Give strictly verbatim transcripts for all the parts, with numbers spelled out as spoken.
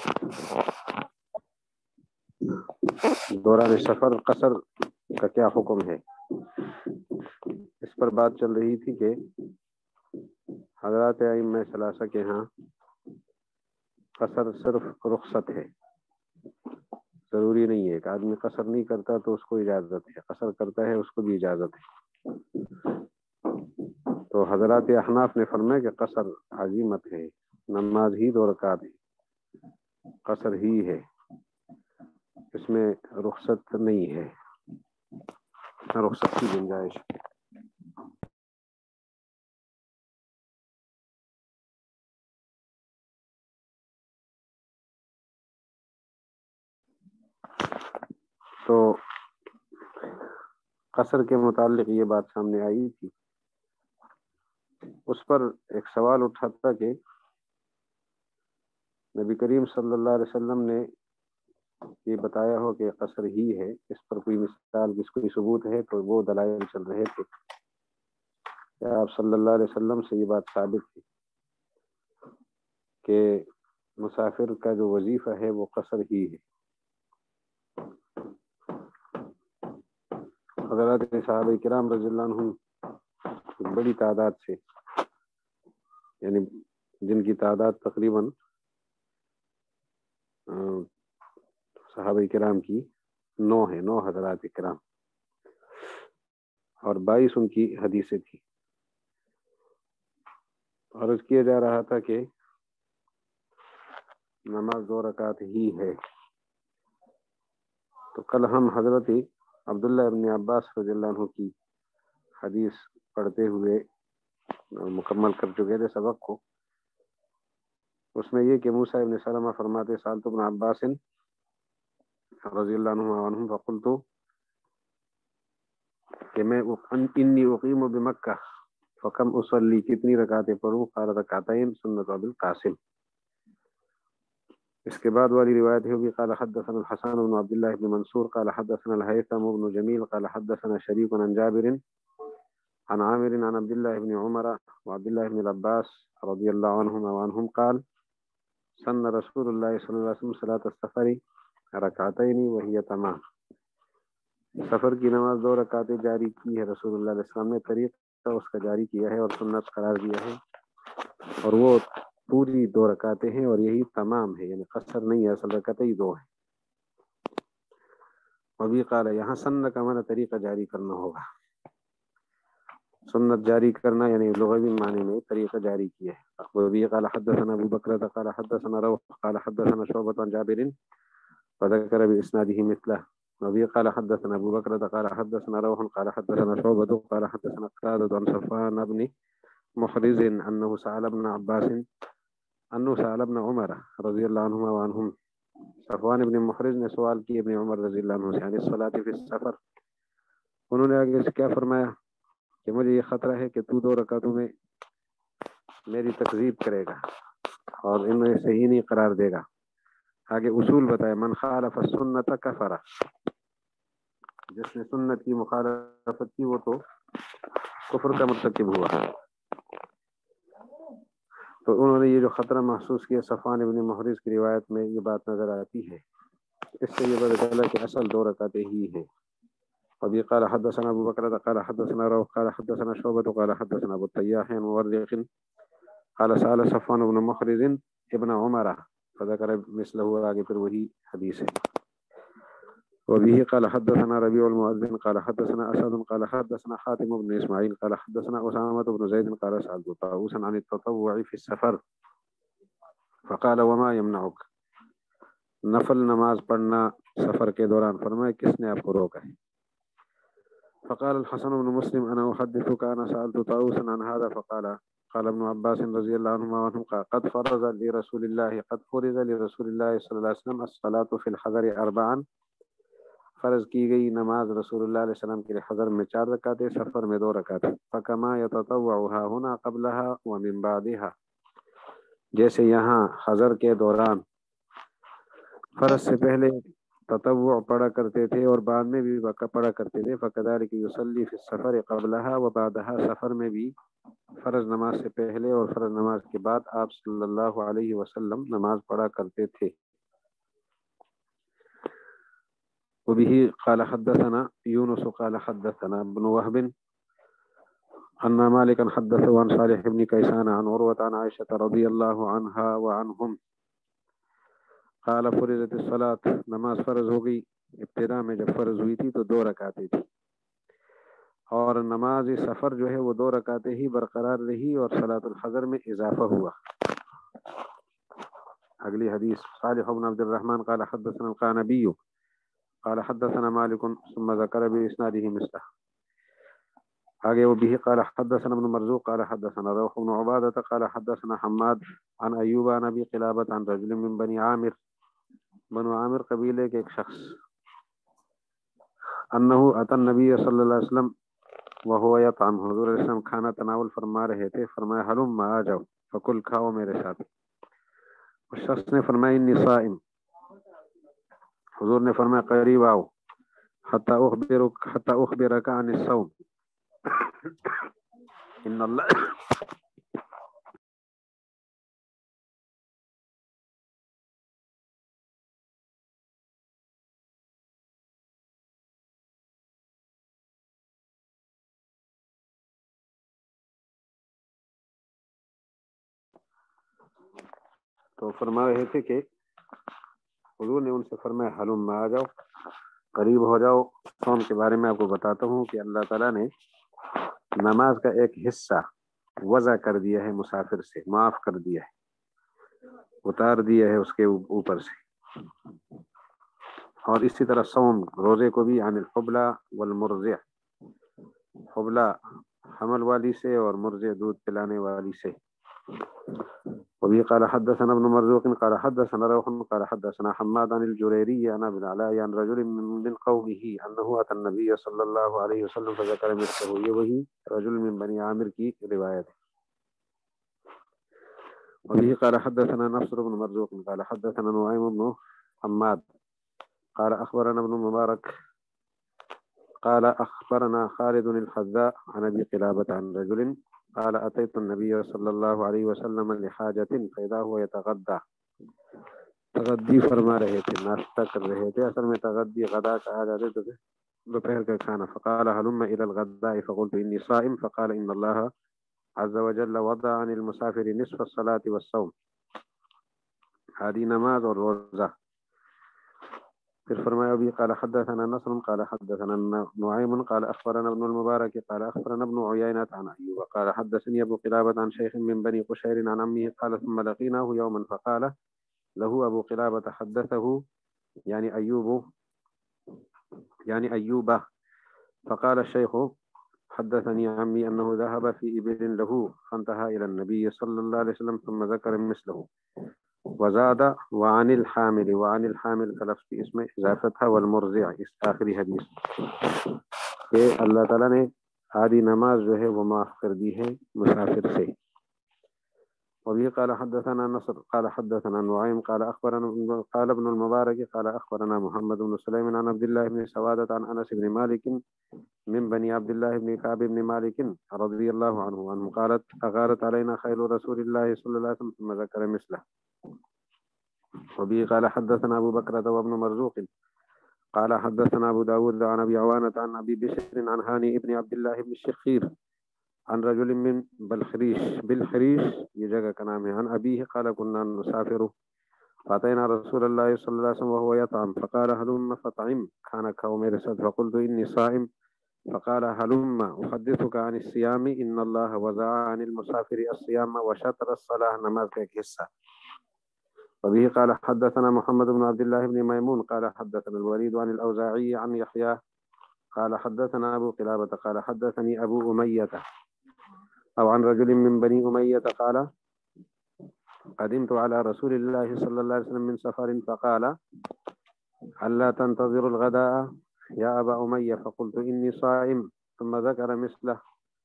دوران سفر قصر کا کیا حکم ہے؟ اس پر بات چل رہی تھی کہ حضرات ائمہ ثلاثہ کے ہاں قصر صرف رخصت ہے، ضروری نہیں ہے۔ ایک آدمی قصر نہیں کرتا تو اس کو اجازت ہے، قصر کرتا ہے اس کو بھی اجازت ہے۔ تو حضرات احناف نے فرمایا کہ قصر عزیمت ہے، نماز ہی دو رکعت ہے، قصر ہی ہے، اس میں رخصت نہیں ہے، رخصت کی گنجائش۔ تو قصر کے متعلق یہ بات سامنے آئی تھی، اس پر ایک سوال اٹھا تھا کہ نبی کریم صلی اللہ علیہ وسلم نے یہ بتایا ہو کہ قصر ہی ہے، اس پر کوئی مثال، کس کوئی ثبوت ہے؟ تو وہ دلائل چل رہے تھے کہ آپ صلی اللہ علیہ وسلم سے یہ بات ثابت تھی کہ مسافر کا جو وظیفہ ہے وہ قصر ہی ہے۔ حضرات صحابہ کرام رضی اللہ عنہم بڑی تعداد سے، یعنی جن کی تعداد تقریباً صحابہ کرام کی نو ہے، نو حضرات کرام، اور بائیس ان کی حدیثیں تھی۔ عرض کیا جا رہا تھا کہ نماز دو رکعت ہی ہے۔ تو کل ہم حضرت عبداللہ ابن عباس رضی اللہ عنہ کی حدیث پڑھتے ہوئے مکمل کر چکے تھے سبق کو۔ اس میں یہ کہ موسیٰ ابن سلمہ فرماتے سألت ابن عباس رضی اللہ عنہ عنہم فقلت کہ میں انی اقیم بمکہ فکم اصلی، کتنی رکعتیں پڑھوں؟ قال رکعتین سنت ابی القاسم۔ اس کے بعد والی روایت ہوگی قال حدثنا الحسن بن عبد الله بن منصور قال حدثنا الهيثم بن جميل قال حدثنا شريك عن جابر عن عامر عن عبد الله بن عمر وعبد الله بن العباس رضي الله عنهما وعنهم قال سن رسول الله صلی اللہ علیہ وسلم صلاة السفر رکعتین وهي تمام۔ سفر کی نماز دو رکعتیں جاری کی ہے رسول اللہ علیہ السلام نے، طریقہ اس کا جاری کیا ہے اور سنت قرار دیا ہے، اور وہ پوری دو رکعتیں ہیں اور یہی تمام ہے، یعنی قصر نہیں ہے، اصل رکعتیں ہی دو ہیں۔ وبی قال، یہاں سن کا معنی طریقہ جاری کرنا ہوگا، سنت جاری کرنا یعنی لغوی معنی میں طریقہ جاری کیا ہے۔ وبی قال حدثنا ابو بکر قال حدثنا روح قال حدثنا شعبۃ عن جابر فذكر باسناده مثله۔ وبی قال حدثنا ابو بکر قال حدثنا روح قال حدثنا شعبۃ قال حدثنا قتادة عن صفوان بن محرز انه سأل ابن عباس انه سأل ابن عمر رضی اللہ عنہما وعنہم، صفوان ابن محرز نے سوال کی ابن عمر رضی اللہ عنہ سے عن الصلاۃ فی السفر، انہوں نے آگے سے کیا فرمایا کہ مجھے یہ خطرہ ہے کہ تو دو رکعتوں میں میری تکذیب کرے گا اور ان میں صحیح نہیں قرار دے گا۔ آگے اصول بتایا، من خالف السنت کفر، جس نے سنت کی مخالفت کی وہ تو کفر کا مرتکب ہوا۔ تو انہوں نے یہ جو خطرہ محسوس کیا صفوان ابن محرز کی روایت میں یہ بات نظر آتی ہے، اس سے یہ پتہ چلا کہ اصل دو رکعتیں ہی ہیں۔ وبی قال حدثنا ابو بکر قال حدثنا روح قال حدثنا شعبۃ قال حدثنا ابو التیاح عن مورق قال سأل صفوان ابن محرز ابن عمر فذكر مثله، آگے پھر وہی حدیث ہے۔ وبه قال حدثنا ربيع المؤذن قال حدثنا اسد قال حدثنا حاتم بن اسماعيل قال حدثنا اسامة بن زيد قال سألت طاووسا عن التطوع في السفر فقال وما يمنعك، نفل نماز پڑھنا سفر کے دوران، فرمایا کس نے آپ کو روکا ہے؟ فقال الحسن بن مسلم انا احدثك انا سألت طاووسا عن هذا فقال قال ابن عباس رضي الله عنهما وعنهم قد فرض لرسول الله قد فرض لرسول الله صلى الله عليه وسلم الصلاة في الحضر اربعا، فرض کی گئی نماز رسول اللہ علیہ وسلم کے لیے حضر میں چار رکعتیں، سفر میں دو رکعتیں۔ فکما یتطوعها هنا قبلها ومن بعدها، جیسے یہاں حضر کے دوران فرض سے پہلے تطوع پڑھا کرتے تھے اور بعد میں بھی پڑھا کرتے تھے، فکذلک یصلی فی السفر قبلها وبعدها، سفر میں بھی فرض نماز سے پہلے اور فرض نماز کے بعد آپ صلی اللہ علیہ وسلم نماز پڑھا کرتے تھے۔ وبه قال حدثنا يونس قال حدثنا ابن وهب أن مالكا حدثه عن صالح بن كيسان عن عروة عن عائشة رضي الله عنها وعنهم قال فرضت الصلاة، نماز فرض ہو گئی ابتدا میں جب فرض ہوئی تھی تو دو رکعتیں تھی، اور نماز سفر جو ہے وہ دو رکعتیں ہی برقرار رہی اور صلاۃ الحضر میں اضافہ ہوا۔ اگلی حدیث صالح بن عبد الرحمن قال حدثنا القانبی قال حدثنا مالك ثم ذكر بإسناده مثله۔ آگے وہ بھی قال حدثنا ابن مرزوق قال حدثنا روح بن عبادة قال حدثنا حماد عن أيوب عن أبي قلابة عن رجل من بني عامر، بنو عامر قبیلے کے ایک شخص، انه اتى النبي صلی اللہ علیہ وسلم وهو يطعم، حضور علیہ السلام کھانا تناول فرما رہے تھے، فرمایا حلم آ جاؤ فکل کھاؤ میرے ساتھ۔ اس شخص نے فرمایا انی صائم، حضور نے فرمایا قریب آؤ، حتی اخبرک حتی اخبرک عن الصوم ان اللہ تو فرما رہے تھے کہ حضور نے ان سے فرمایا حلم آ جاؤ، قریب ہو جاؤ۔ قوم کے بارے میں آپ کو بتاتا ہوں کہ اللہ تعالیٰ نے نماز کا ایک حصہ وضع کر دیا ہے، مسافر سے معاف کر دیا ہے، اتار دیا ہے اس کے اوپر سے، اور اسی طرح صوم روزے کو بھی عن الحبلى والمرضع، حبلہ حمل والی سے اور مرضع دودھ پلانے والی سے۔ وبه قال حدثنا ابن مرزوق قال حدثنا روح قال حدثنا حماد عن الجريري عن ابن العلاء عن رجل من قومه انه اتى النبي صلى الله عليه وسلم فذكر مثله، یہ وہی رجل من بني عامر کی روایت ہے۔ وبه قال حدثنا نصر بن مرزوق قال حدثنا نعيم بن حماد قال اخبرنا ابن مبارك قال اخبرنا خالد الحذاء عن ابي قلابة عن رجل قال اتيت النبي صلی اللہ علیہ وسلم لحاجت فاذا هو يتغدى، تغدی فرما رہے تھے، ناشتہ کر رہے تھے، اصل میں تغدی غدا کہا جاتا ہے دوپہر کا کھانا۔ فقال هلم الى الغداء فقلت اني صائم فقال ان الله عز وجل وضع عن المسافر نصف الصلاة والصوم، هذه نماز اور روزہ۔ پھر فرمایا ابھی قال حدثنا نصر قال حدثنا نعيم قال اخبرنا ابن المبارك قال اخبرنا ابن عيينة عن ايوب قال حدثني ابو قلابة عن شيخ من بني قشير عن عمه قال ثم لقيناه يوما فقال له ابو قلابة حدثه يعني ايوب يعني ايوب فقال الشيخ حدثني عمي انه ذهب في ابل له فانتهى الى النبي صلى الله عليه وسلم ثم ذكر مثله وزاد وعن الحامل، وعن الحامل کا لفظ کی اس میں اضافت ہے، والمرضع اس آخری حدیث کہ اللہ تعالیٰ نے آدھی نماز جو ہے وہ معاف کر دی ہے مسافر سے۔ وبه قال حدثنا نصر قال حدثنا نعيم قال اخبرنا قال ابن المبارك قال اخبرنا محمد بن سليم عن عبد الله بن سوادة عن انس بن مالك من بني عبد الله بن كعب بن مالك رضي الله عنه عنه قالت اغارت علينا خيل رسول الله صلى الله عليه وسلم ثم ذكر مثله۔ وبه قال حدثنا ابو بكر وابن مرزوق قال حدثنا ابو داود عن ابي عوانة عن ابي بشر عن هاني ابن عبد الله بن الشخير عن رجل من بالخريش، بالخريش یہ جگہ کا نام ہے، عن ابيه قال كنا نسافر فاتينا رسول الله صلى الله عليه وسلم وهو يطعم فقال هلم فطعم، کھانا کھاؤ میرے ساتھ، فقلت اني صائم فقال هلم احدثك عن الصيام ان الله وضع عن المسافر الصيام وشطر الصلاة، نماز کا ایک حصہ۔ وبه قال حدثنا محمد بن عبد الله بن ميمون قال حدثنا الوليد عن الأوزاعي عن يحيى قال حدثنا أبو قلابة قال حدثني أبو أمية أو عن رجل من بني أمية قال قدمت على رسول الله صلى الله عليه وسلم من سفر فقال ألا تنتظر الغداء يا أبا أمية فقلت إني صائم ثم ذكر مثله۔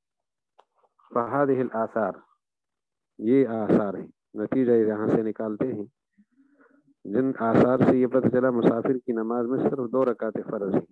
فهذه الآثار، یہ آثار ہیں، نتیجہ یہاں سے نکالتے ہیں جن آثار سے یہ پتہ چلا مسافر کی نماز میں صرف دو رکعت فرض ہیں۔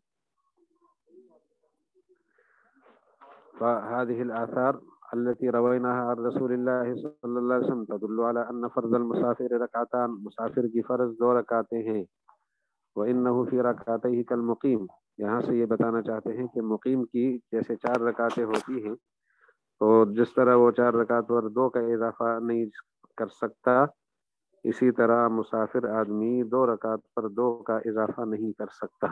فهذه الآثار التي رويناها عن رسول الله صلى الله عليه وسلم تدل على أن فرض المسافر ركعتان، مسافر کی فرض دو رکعتیں ہیں، وَإِنَّهُ فِي رَكْعَتَيْهِ كَالْمُقِيمِ، یہاں سے یہ بتانا چاہتے ہیں کہ مقیم کی جیسے چار رکعتیں ہوتی ہیں تو جس طرح وہ چار رکعت پر دو کا اضافہ نہیں کر سکتا، اسی طرح مسافر آدمی دو رکعت پر دو کا اضافہ نہیں کر سکتا۔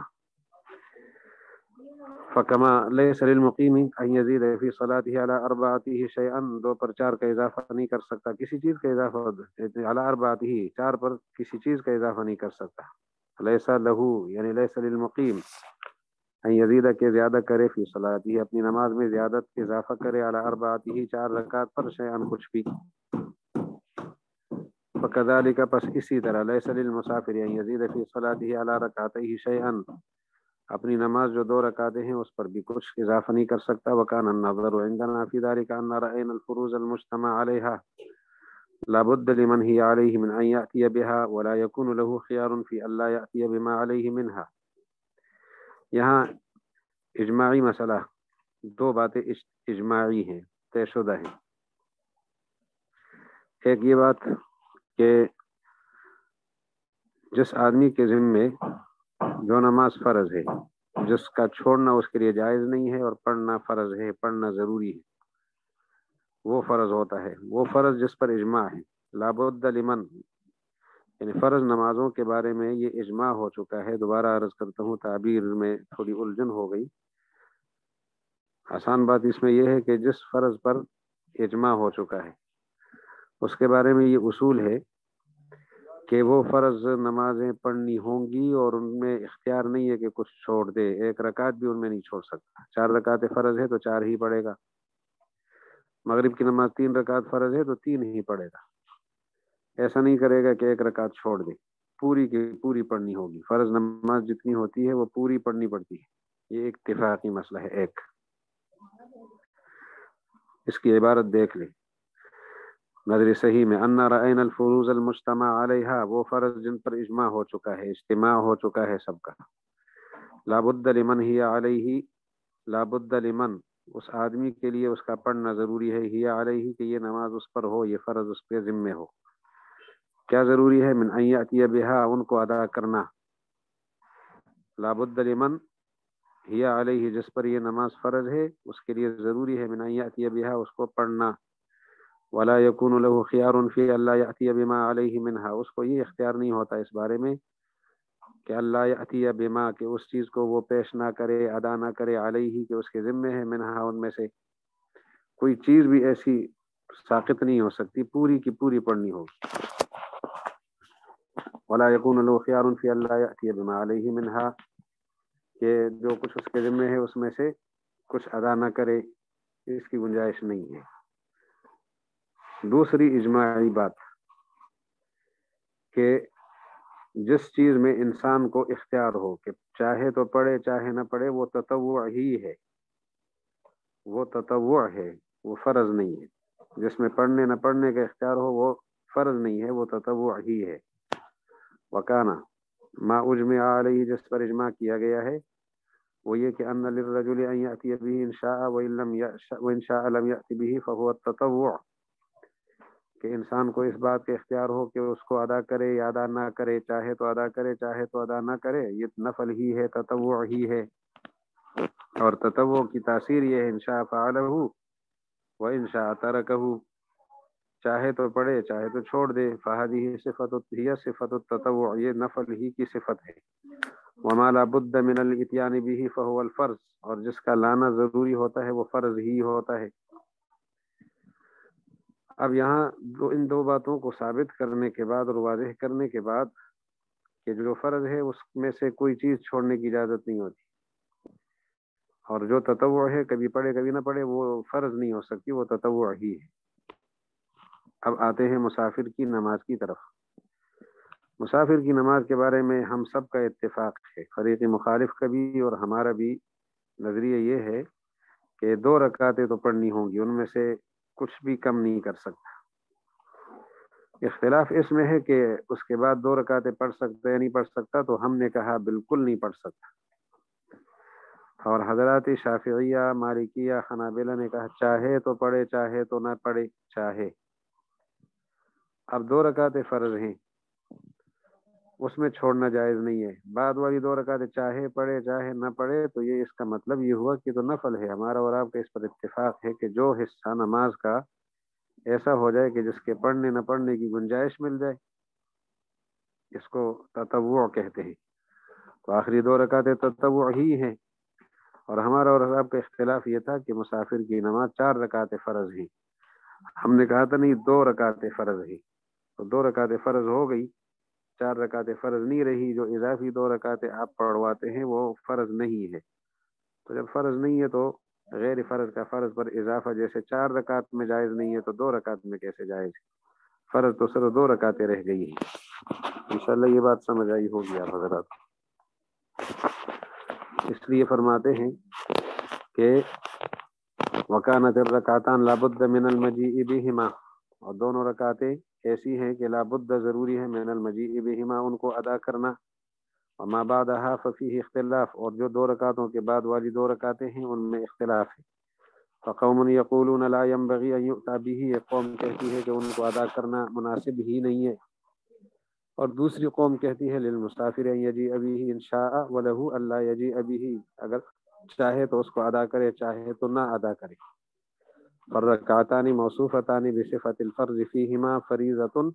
فَكَمَا لَيْسَ لِلْمُقِيمِ أَنْ يَزِيدَ فِي صَلَاتِهِ عَلَى أَرْبَعَتِهِ شَيْئًا، دو پر چار کا اضافہ نہیں کر سکتا، کسی چیز کا اضافہ عَلَى أَرْبَعَتِهِ، چار پر کسی چیز کا اضافہ نہیں کر سکتا۔ لَيْسَ لَهُ یعنی لَيْسَ لِلْمُقِيمِ أَنْ يَزِيدَ کہ زیادہ کرے فی صلاته اپنی نماز میں زیادت اضافہ کرے عَلَى أَرْبَعَتِهِ چار رکعت پر شیئاً کچھ بھی۔ فَكَذَلِكَ پس اسی طرح لَيْسَ لِلْمُسَافِرِ أَنْ يَزِيدَ فِي صَلَاتِهِ عَلَى رَكْعَتَيْهِ شَيْئًا، اپنی نماز جو دو رکعتیں ہیں اس پر بھی کچھ اضافہ نہیں کر سکتا۔ وَكَانَ النَّظَرُ عِنْدَنَا فِي ذَلِكَ أَنَّ رَأَيْنَا الْفُرُوضَ الْمُجْتَمَعَ عَلَيْهَا لَا بُدَّ لِمَنْ هِيَ عَلَيْهِ مِنْ أَنْ يَأْتِيَ بِهَا وَلَا يَكُونُ لَهُ خِيَارٌ فِي أَنْ لَا يَأْتِيَ بِمَا عَلَيْهِ مِنْهَا، یہاں اجماعی مسئلہ، دو باتیں اجماعی ہیں، طے شدہ ہیں۔ ایک یہ بات کہ جس آدمی کے ذمے جو نماز فرض ہے، جس کا چھوڑنا اس کے لیے جائز نہیں ہے اور پڑھنا فرض ہے، پڑھنا ضروری ہے، وہ فرض ہوتا ہے، وہ فرض جس پر اجماع ہے۔ لابد لمن یعنی فرض نمازوں کے بارے میں یہ اجماع ہو چکا ہے۔ دوبارہ عرض کرتا ہوں، تعبیر میں تھوڑی الجھن ہو گئی۔ آسان بات اس میں یہ ہے کہ جس فرض پر اجماع ہو چکا ہے اس کے بارے میں یہ اصول ہے کہ وہ فرض نمازیں پڑھنی ہوں گی اور ان میں اختیار نہیں ہے کہ کچھ چھوڑ دے، ایک رکعت بھی ان میں نہیں چھوڑ سکتا۔ چار رکعتیں فرض ہے تو چار ہی پڑھے گا، مغرب کی نماز تین رکعت فرض ہے تو تین ہی پڑھے گا، ایسا نہیں کرے گا کہ ایک رکعت چھوڑ دے، پوری کی پوری پڑھنی ہوگی۔ فرض نماز جتنی ہوتی ہے وہ پوری پڑھنی پڑتی ہے، یہ ایک اتفاقی مسئلہ ہے۔ ایک اس کی عبارت دیکھ لیں نظر صحیح میں، ان رأینا الفروض المجتمع علیہا، وہ فرض جن پر اجماع ہو چکا ہے، اجتماع ہو چکا ہے سب کا۔ لابد لمن ہی علیہ، لابد لمن اس آدمی کے لیے اس کا پڑھنا ضروری ہے، ہی علیہ کہ یہ نماز اس پر ہو، یہ فرض اس پہ ذمہ ہو۔ کیا ضروری ہے؟ من ان یأتی بہا، ان کو ادا کرنا۔ لابد لمن ہی علیہ جس پر یہ نماز فرض ہے اس کے لیے ضروری ہے، من ان یأتی بہا اس کو پڑھنا۔ ولا يكون له خيار في الا يأتي بما عليه منها، اس کو یہ اختیار نہیں ہوتا اس بارے میں کہ اللہ یأتی بما کہ اس چیز کو وہ پیش نہ کرے، ادا نہ کرے، علیہ کہ اس کے ذمہ ہے، منها ان میں سے کوئی چیز بھی ایسی ساقط نہیں ہو سکتی، پوری کی پوری پڑھنی ہوگی۔ ولا يكون له خيار في الا يأتي بما عليه منها کہ جو کچھ اس کے ذمہ ہے اس میں سے کچھ ادا نہ کرے، اس کی گنجائش نہیں ہے۔ دوسری اجماعی بات کہ جس چیز میں انسان کو اختیار ہو کہ چاہے تو پڑھے چاہے نہ پڑھے، وہ تطوع ہی ہے، وہ تطوع ہے، وہ فرض نہیں ہے۔ جس میں پڑھنے نہ پڑھنے کا اختیار ہو وہ فرض نہیں ہے، وہ تطوع ہی ہے۔ وکانا ما اجمع علیہ جس پر اجماع کیا گیا ہے وہ یہ کہ ان للرجل ان یأتی به ان شاء وان لم یشاء وان شاء لم یأتی به فهو التطوع، کہ انسان کو اس بات کا اختیار ہو کہ اس کو ادا کرے یا ادا نہ کرے، چاہے تو ادا کرے چاہے تو ادا نہ کرے، یہ نفل ہی ہے، تطوع ہی ہے۔ اور تطوع کی تاثیر یہ ہے، انشاء فعلہ و انشاء ترکہ، چاہے تو پڑھے چاہے تو چھوڑ دے، فہذہ صفت ہی صفت التطوع، یہ نفل ہی کی صفت ہے۔ وما لا بد من الاتیان به فهو الفرض، اور جس کا لانا ضروری ہوتا ہے وہ فرض ہی ہوتا ہے۔ اب یہاں دو ان دو باتوں کو ثابت کرنے کے بعد اور واضح کرنے کے بعد کہ جو فرض ہے اس میں سے کوئی چیز چھوڑنے کی اجازت نہیں ہوتی، اور جو تطوع ہے کبھی پڑھے کبھی نہ پڑھے وہ فرض نہیں ہو سکتی، وہ تطوع ہی ہے۔ اب آتے ہیں مسافر کی نماز کی طرف۔ مسافر کی نماز کے بارے میں ہم سب کا اتفاق ہے، فریق مخالف کا بھی اور ہمارا بھی نظریہ یہ ہے کہ دو رکعتیں تو پڑھنی ہوں گی، ان میں سے کچھ بھی کم نہیں کر سکتا۔ اختلاف اس میں ہے کہ اس کے بعد دو رکعتیں پڑھ سکتا یا نہیں پڑھ سکتا، تو ہم نے کہا بالکل نہیں پڑھ سکتا، اور حضرات شافعیہ، مالکیہ، حنابلہ نے کہا چاہے تو پڑھے چاہے تو نہ پڑھے، چاہے۔ اب دو رکعتیں فرض ہیں، اس میں چھوڑنا جائز نہیں ہے. بعد والی دو رکعتیں چاہے پڑھے چاہے نہ پڑھے تو یہ اس کا مطلب یہ ہوا کہ تو نفل ہے. ہمارا اور آپ کا اس پر اتفاق ہے کہ جو حصہ نماز کا ایسا ہو جائے کہ جس کے پڑھنے نہ پڑھنے کی گنجائش مل جائے اس کو تطوع کہتے ہیں. تو آخری دو رکعتیں تطوع ہی ہیں. اور ہمارا اور آپ کا اختلاف یہ تھا کہ مسافر کی نماز چار رکعتیں فرض ہیں. ہم نے کہا تھا نہیں دو رکعتیں فرض ہیں. تو دو رکعتیں فرض ہو گئی, چار رکعتیں فرض نہیں رہی. جو اضافی دو رکعتیں آپ پڑھواتے ہیں وہ فرض نہیں ہے. تو جب فرض نہیں ہے تو غیر فرض کا فرض پر اضافہ جیسے چار رکعت میں جائز نہیں ہے تو دو رکعت میں کیسے جائز؟ فرض تو صرف دو رکعتیں رہ گئی ہیں. انشاءاللہ یہ بات سمجھ آئی ہوگی آپ حضرات. اس لیے فرماتے ہیں کہ وکانت الرکعتان لابد من المجیء بہما, اور دونوں رکعتیں ایسی ہیں کہ لابد ضروری ہے من المجیء بہما ان کو ادا کرنا. وما بعدها ففيه اختلاف, اور جو دو رکعتوں کے بعد والی دو رکعتیں ہیں ان میں اختلاف ہے. فقوم یقولون لا ينبغي ان يؤتى به, ایک قوم کہتی ہے کہ ان کو ادا کرنا مناسب ہی نہیں ہے. اور دوسری قوم کہتی ہے للمسافر ان یجیء به ان شاء وله الا یجیء به, اگر چاہے تو اس کو ادا کرے چاہے تو نہ ادا کرے. فالرکعتان موصوفتان بصفة الفرض فيهما فریضۃ,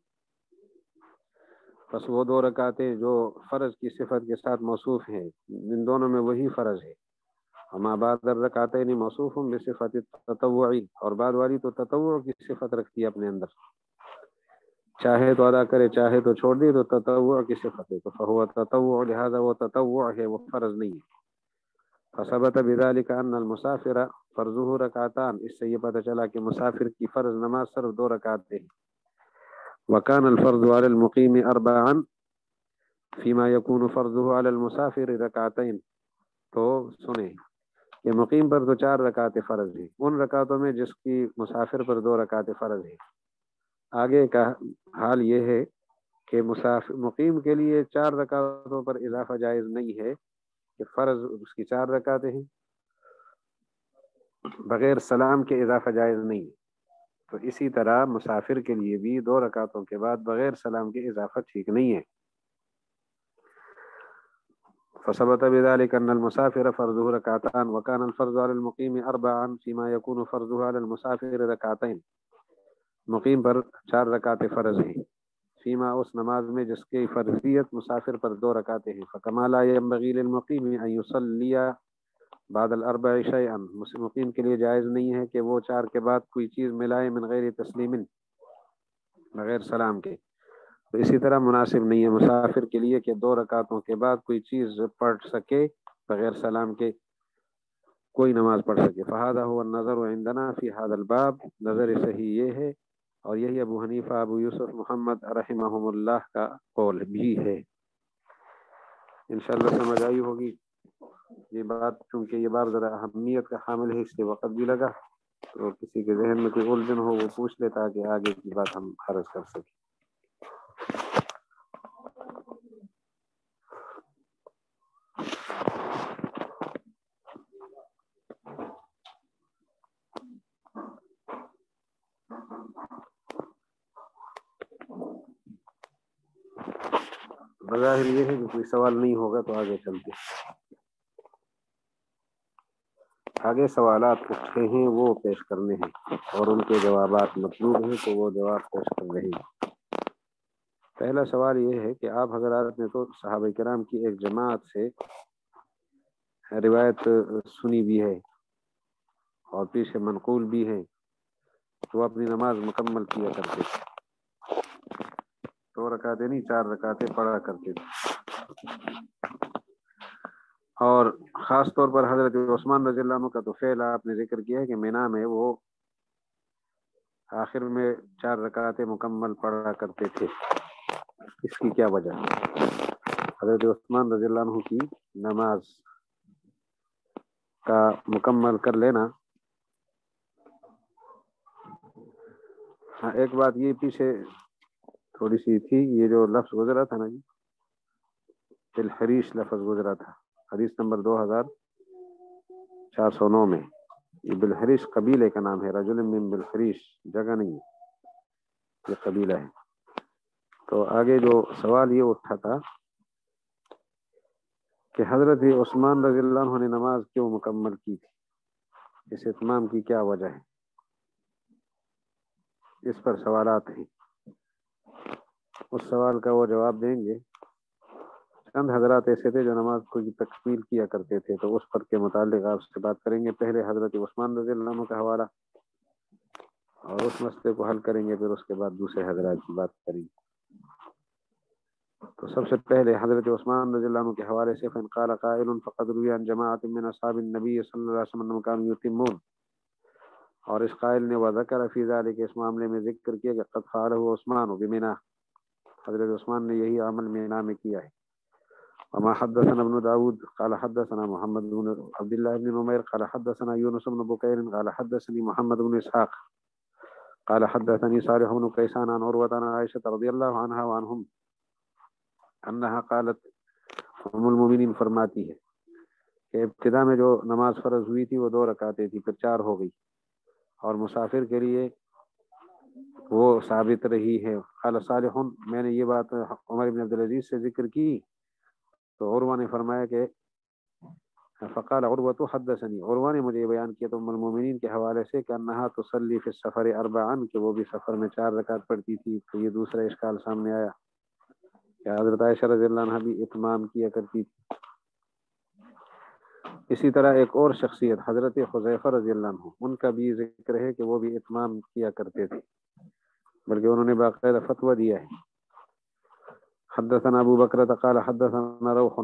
بس وہ دو رکعتیں جو فرض کی صفت کے ساتھ موصوف ہیں ان دونوں میں وہی فرض ہے. وما بعد الرکعتین موصوف بصفة التطوع, اور بعد والی تو تطوع کی صفت رکھتی ہے اپنے اندر, چاہے تو ادا کرے چاہے تو چھوڑ دے, تو تطوع کی صفت ہے. تو فهو تطوع, لہذا وہ تطوع ہے وہ فرض نہیں ہے. فثبت بذلك ان المسافر فرضه رکعتان, اس سے یہ پتہ چلا کہ مسافر کی فرض نماز صرف دو رکعتیں ہیں. وكان الفرض على المقيم اربعا فيما يكون فرضه على المسافر رکعتين. تو سنیں کہ مقیم پر تو چار رکعتیں فرض ہیں, ان رکعتوں میں جس کی مسافر پر دو رکعتیں فرض ہیں. آگے کا حال یہ ہے کہ مسافر مقیم کے لیے چار رکعتوں پر اضافہ جائز نہیں ہے کہ فرض اس کی چار رکعتیں ہیں, بغیر سلام کے اضافہ جائز نہیں ہے. تو اسی طرح مسافر کے لیے بھی دو رکعتوں کے بعد بغیر سلام کے اضافہ ٹھیک نہیں ہے. فثبت بذلك ان المسافر فرضه ركعتان وكان الفرض على المقيم اربعا فيما يكون فرضه على المسافر ركعتين. مقیم پر چار رکعتیں فرض ہیں فیما اس نماز میں جس کی فرضیت مسافر پر دو رکعتیں ہیں. فكما لا ينبغي للمقيم ان يصلي بعد الاربع شيئا, مقیم کے لیے جائز نہیں ہے کہ وہ چار کے بعد کوئی چیز ملائے من غیر تسلیم, بغیر سلام کے. تو اسی طرح مناسب نہیں ہے مسافر کے لیے کہ دو رکعتوں کے بعد کوئی چیز پڑھ سکے بغیر سلام کے کوئی نماز پڑھ سکے. فهذا هو النظر عندنا في هذا الباب, نظر صحیح یہ ہے اور یہی ابو حنیفہ ابو یوسف محمد رحمہم اللہ کا قول بھی ہے. انشاءاللہ سمجھ آئی ہوگی یہ بات, چونکہ یہ باب ذرا اہمیت کا حامل ہے اس لیے وقت بھی لگا. تو کسی کے ذہن میں کوئی الجھن ہو وہ پوچھ لے تاکہ آگے کی بات ہم خرچ کر سکیں. بظاہر یہ ہے کہ کوئی سوال نہیں ہوگا تو آگے چلتے. آگے سوالات اٹھے ہیں وہ پیش کرنے ہیں اور ان کے جوابات مطلوب ہیں تو وہ جواب پیش کر رہے ہیں. پہلا سوال یہ ہے کہ آپ حضرات نے تو صحابہ کرام کی ایک جماعت سے روایت سنی بھی ہے اور پیچھے منقول بھی ہے, تو اپنی نماز مکمل کیا کرتے تھے, دو رکعتیں نہیں چار رکعتیں پڑھا کرتے تھے. اور خاص طور پر حضرت عثمان رضی اللہ عنہ کا تو فعل آپ نے ذکر کیا ہے کہ مینا میں وہ آخر میں چار رکعتیں مکمل پڑھا کرتے تھے. اس کی کیا وجہ ہے؟ حضرت عثمان رضی اللہ عنہ کی نماز کا مکمل کر لینا. ہاں ایک بات یہ پیچھے تھوڑی سی تھی, یہ جو لفظ گزرا تھا نا جی بالحریش لفظ گزرا تھا حدیث نمبر دو ہزار چار سو نو میں. یہ بالحریش قبیلے کا نام ہے, رجل من بالحریش جگہ نہیں ہے, یہ قبیلہ ہے. تو آگے جو سوال یہ اٹھا تھا کہ حضرت عثمان رضی اللہ عنہ نے نماز کیوں مکمل کی تھی، اس اتمام کی کیا وجہ ہے، اس پر سوالات ہیں. اس سوال کا وہ جواب دیں گے. چند حضرات ایسے تھے جو نماز کو تکمیل کیا کرتے تھے، تو اس پر کے متعلق آپ سے بات کریں گے. پہلے حضرت عثمان رضی اللہ عنہ کا حوالہ اور اس مسئلے کو حل کریں گے، پھر اس کے بعد دوسرے حضرات کی بات کریں گے. تو سب سے پہلے حضرت عثمان رضی اللہ عنہ کے حوالے سے فَإِنْ قَالَ قَائِلٌ فَقَدْ رُوِيَ عَنْ جَمَاعَةٍ مِّنْ أَصْحَابِ النَّبِيِّ صلی اللہ علیہ وسلم كَانُوا يُتِمُّونَ، اور اس قائل نے وذکر فی ذلک، اس معاملے میں ذکر کیا کہ قد فعلہ عثمان بمنا، حضرت عثمان نے یہی عمل مینا میں کیا ہے. وما حدثنا ابن داود قال حدثنا محمد بن عبد الله بن نمير قال حدثنا يونس بن بكير قال حدثني محمد بن اسحاق قال حدثني صالح بن كيسان عن عروة عن عائشة رضي الله عنها وعنهم انها قالت، ام المؤمنین فرماتی ہے کہ ابتدا میں جو نماز فرض ہوئی تھی وہ دو رکعتیں تھی، پھر چار ہو گئی، اور مسافر کے لیے وہ ثابت رہی ہے. قال صالح، میں نے یہ بات عمر بن عبدالعزیز سے ذکر کی تو عروہ نے فرمایا کہ فقال عروہ حدثنی، عروہ نے مجھے بیان کیا تو ام المؤمنین کے حوالے سے کہ انہا تصلی فی السفر اربعا، کہ وہ بھی سفر میں چار رکعت پڑھتی تھی. تو یہ دوسرا اشکال سامنے آیا کہ حضرت عائشہ رضی اللہ عنہ بھی اتمام کیا کرتی تھی. اسی طرح ایک اور شخصیت حضرت حذیفہ رضی اللہ عنہ، ان کا بھی ذکر ہے کہ وہ بھی اتمام کیا کرتے تھے، بلکہ انہوں نے باقاعدہ فتویٰ دیا ہے. حدثنا ابو بکر قال حدثنا روح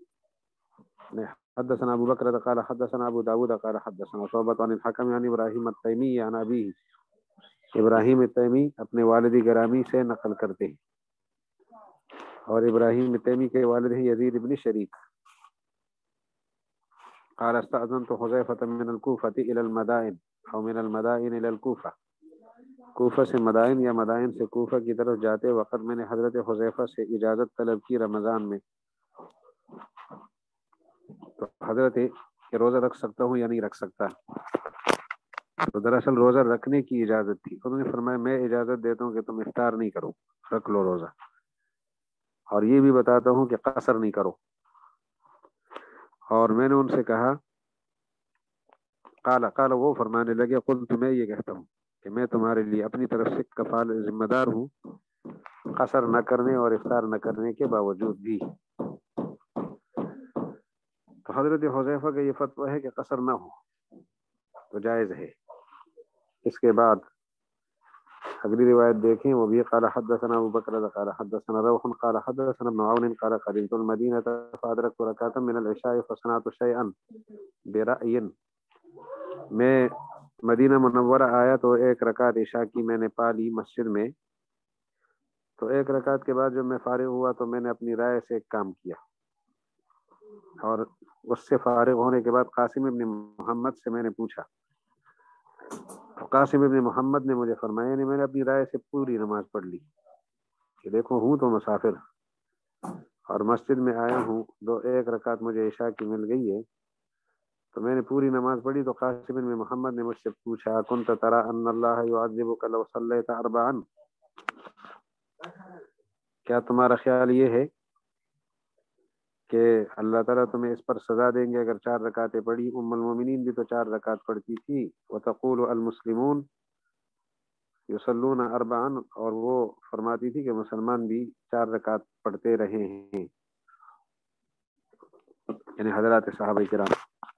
حدثنا ابو بکر قال حدثنا ابو داود قال حدثنا شعبۃ عن الحکم عن ابراہیم التیمی عن ابیہ، ابراہیم التیمی اپنے والد گرامی سے نقل کرتے ہیں، اور ابراہیم التیمی کے والد ہیں یزید بن شریک. قال استأذنت حذیفة من الكوفة الى المدائن او من المدائن الى الكوفة، کوفہ سے مدائن یا مدائن سے کوفہ کی طرف جاتے وقت میں نے حضرت حذیفہ سے اجازت طلب کی رمضان میں. تو حضرت کہ روزہ رکھ سکتا ہوں یا نہیں رکھ سکتا، تو دراصل روزہ رکھنے کی اجازت تھی. انہوں نے فرمایا میں اجازت دیتا ہوں کہ تم افطار نہیں کرو، رکھ لو روزہ، اور یہ بھی بتاتا ہوں کہ قصر نہیں کرو. اور میں نے ان سے کہا قال قال وہ فرمانے لگے قلت، میں یہ کہتا ہوں کہ میں تمہارے لیے اپنی طرف سے کفال ذمہ دار ہوں، قصر نہ کرنے اور افطار نہ کرنے کے باوجود بھی. تو حضرت حذیفہ کا یہ فتویٰ ہے کہ قصر نہ ہو تو جائز ہے. اس کے بعد اگلی روایت دیکھیں، وہ بھی قال حدثنا ابو بکر قال حدثنا روح قال حدثنا ابن عون قال قدمت المدینہ فادرکت رکعۃ من العشاء فصنعت شیئا برأی، میں مدینہ منورہ آیا تو ایک رکعت عشاء کی میں نے پا لی مسجد میں. تو ایک رکعت کے بعد جب میں فارغ ہوا تو میں نے اپنی رائے سے ایک کام کیا، اور اس سے فارغ ہونے کے بعد قاسم ابن محمد سے میں نے پوچھا، قاسم ابن محمد نے مجھے فرمایا، یعنی میں نے اپنی رائے سے پوری نماز پڑھ لی کہ دیکھو ہوں تو مسافر اور مسجد میں آیا ہوں، دو ایک رکعت مجھے عشاء کی مل گئی ہے تو میں نے پوری نماز پڑھی. تو قاسم ابن محمد نے مجھ سے پوچھا کنت ترى ان اللہ يعذبك لو صليت اربعا، کیا تمہارا خیال یہ ہے کہ اللہ تعالیٰ تمہیں اس پر سزا دیں گے اگر چار رکعتیں پڑھی؟ ام المومنین بھی تو چار رکعت پڑھتی تھی. وتقول المسلمون یصلون اربعا، اور وہ فرماتی تھی کہ مسلمان بھی چار رکعت پڑھتے رہے ہیں، یعنی حضرات صحابہ کرام.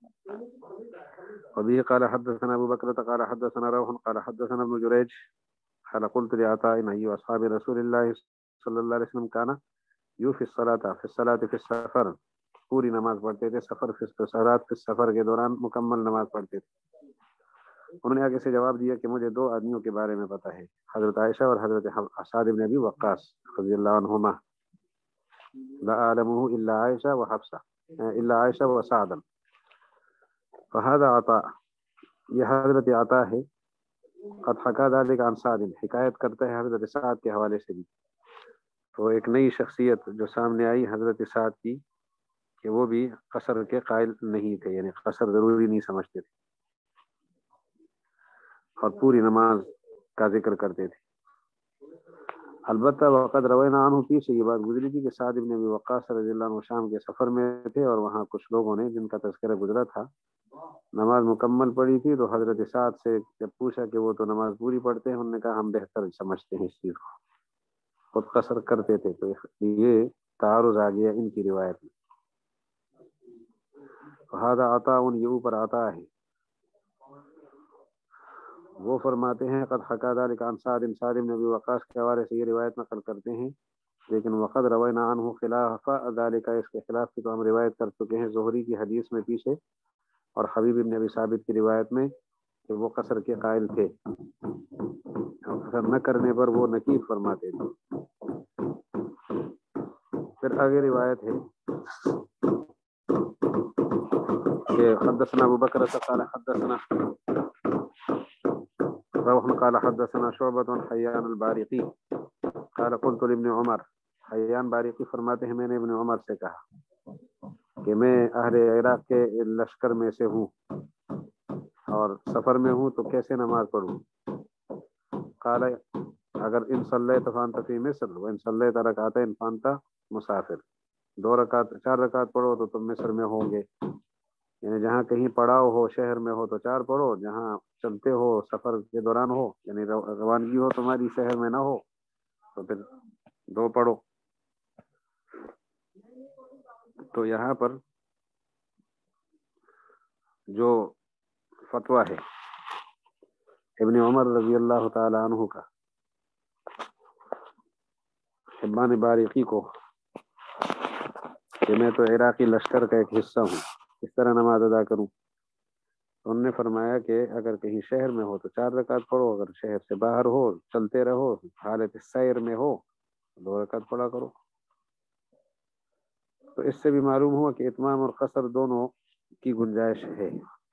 وبه قال حدثنا ابو بکر قال حدثنا روح قال حدثنا ابن جریج قال قلت لعطاء اي اصحاب رسول الله صلی اللہ علیہ وسلم كان يوفي الصلاة في الصلاة في السفر، پوری نماز پڑھتے تھے سفر فی الصلاة فی السفر کے دوران مکمل نماز پڑھتے تھے. انہوں نے آگے سے جواب دیا کہ مجھے دو آدمیوں کے بارے میں پتہ ہے، حضرت عائشہ اور حضرت سعد بن ابی وقاص رضی اللہ عنہما، لا اعلمه الا عائشہ وحفصہ الا عائشہ وسعد. فهذا عطاء، یہ حضرت عطاء ہے، قد حکا ذلك عن سعد، حکایت کرتا ہے حضرت سعد کے حوالے سے بھی. تو ایک نئی شخصیت جو سامنے آئی حضرت سعد کی کہ وہ بھی قصر کے قائل نہیں تھے، یعنی قصر ضروری نہیں سمجھتے تھے اور پوری نماز کا ذکر کرتے تھے. البتہ وقد روینا عنہ پیچھے یہ بات گزری تھی کہ سعد بن ابی وقاص رضی اللہ عنہ شام کے سفر میں تھے اور وہاں کچھ لوگوں نے جن کا تذکرہ گزرا تھا نماز مکمل پڑھی تھی، تو حضرت سعد سے جب پوچھا کہ وہ تو نماز پوری پڑھتے ہیں، انہوں نے کہا ہم بہتر سمجھتے ہیں اس چیز کو، خود قصر کرتے تھے، تو یہ تعارض آ گیا ان کی روایت میں۔ فہذا عطا ان یہ اوپر عطا ہے، وہ فرماتے ہیں قد حکا ذلک عن سعد سعد بن ابی وقاص کے حوالے سے یہ روایت نقل کرتے ہیں، لیکن وقد روینا عنہ خلاف ذلک، اس کے خلاف کی تو ہم روایت کر چکے ہیں زہری کی حدیث میں پیچھے، اور حبیب بن ابی ثابت کی روایت میں کہ وہ قصر کے قائل تھے، قصر نہ کرنے پر وہ نکیر فرماتے تھے۔ پھر آگے روایت ہے کہ حدثنا ابو بکر قال حدثنا روح قال حدثنا شعبۃ عن حیان البارقی قال قلت لابن عمر، حیان باریقی فرماتے ہیں میں نے ابن عمر سے کہا کہ میں اہل عراق کے لشکر میں سے ہوں اور سفر میں ہوں تو کیسے نماز پڑھوں؟ قال اگر ان صلیت فانت فی مصر وان صلیت رکعتین فانت مسافر، دو رکعت چار رکعت پڑھو تو تم مصر میں ہوں گے، یعنی جہاں کہیں پڑاؤ ہو شہر میں ہو تو چار پڑھو، جہاں چلتے ہو سفر کے دوران ہو یعنی روانگی ہو تمہاری شہر میں نہ ہو تو پھر دو پڑھو۔ تو یہاں پر جو فتویٰ ہے ابن عمر رضی اللہ تعالی عنہ کا حبان باریقی کو کہ میں تو عراقی لشکر کا ایک حصہ ہوں، اس طرح نماز ادا کروں؟ انہوں نے فرمایا کہ اگر کہیں شہر میں ہو تو چار رکعت پڑھو، اگر شہر سے باہر ہو چلتے رہو حالت سیر میں ہو دو رکعت پڑھا کرو۔ تو اس سے بھی معلوم ہوا کہ اتمام اور قصر دونوں کی گنجائش ہے۔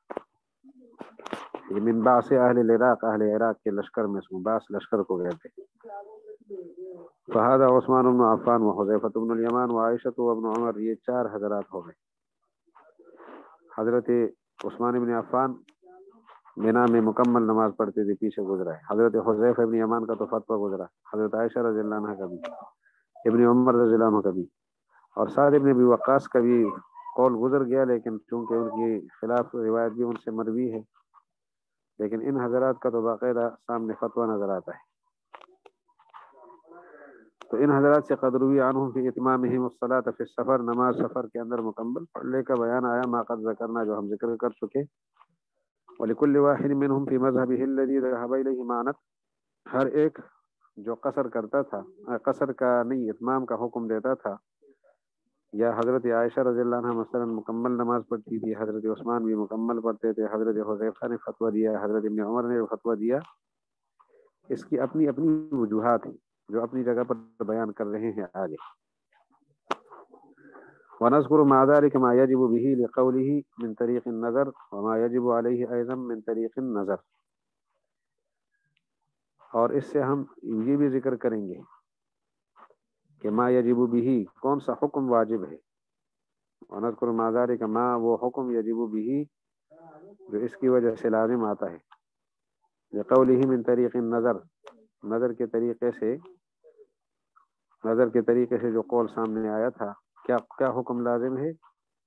یہ من باس اہل العراق، اہل عراق کے لشکر میں سے باس لشکر کو کہتے ہیں۔ فہذا عثمان بن عفان و حذیفہ بن الیمان و عائشہ و ابن عمر، یہ چار حضرات ہو گئے۔ حضرت عثمان بن عفان مینا میں مکمل نماز پڑھتے تھے، پیچھے گزرا ہے۔ حضرت حذیفہ ابن یمان کا تو فتویٰ گزرا، حضرت عائشہ رضی اللہ عنہ کا بھی، ابن عمر رضی اللہ عنہ کا بھی، اور سعد ابن ابی وقاص کا بھی قول گزر گیا، لیکن چونکہ ان کی خلاف روایت بھی ان سے مروی ہے، لیکن ان حضرات کا تو باقاعدہ سامنے فتویٰ نظر آتا ہے۔ تو ان حضرات سے قد روی عنہم فی اتمامہم الصلاۃ فی السفر، نماز سفر کے اندر مکمل پڑھنے کا بیان آیا، ما قد ذکرنا جو ہم ذکر کر چکے۔ وَلِكُلِّ وَاحِدٍ مِّنْهُمْ فِي مَذْهَبِهِ الَّذِي ذَهَبَ إِلَيْهِ مَعْنَتْ، ہر ایک جو قصر کرتا تھا، قصر کا نہیں اتمام کا حکم دیتا تھا، یا حضرت عائشہ رضی اللہ عنہ مثلا مکمل نماز پڑھتی تھی، حضرت عثمان بھی مکمل پڑھتے تھے، حضرت حذیفہ نے فتویٰ دیا، حضرت ابن عمر نے فتویٰ دیا، اس کی اپنی اپنی وجوہات ہیں جو اپنی جگہ پر بیان کر رہے ہیں آگے۔ وَنَذْكُرُ مَعَ ذَلِكَ مَا يَجِبُ بِهِ لِقَوْلِهِ مِنْ طَرِيقِ النَّظَرِ وَمَا يَجِبُ عَلَيْهِ أَيْضًا مِنْ طَرِيقِ النَّظَرِ، اور اس سے ہم یہ بھی ذکر کریں گے کہ ما یجب به کون سا حکم واجب ہے، وَنَذْكُرُ مَعَ ذَلِكَ ما وہ حکم یجب به جو اس کی وجہ سے لازم آتا ہے، لِقَوْلِهِ مِنْ طَرِيقِ النَّظَرِ نظر کے طریقے سے، نظر کے طریقے سے جو قول سامنے آیا تھا، کیا کیا حکم لازم ہے،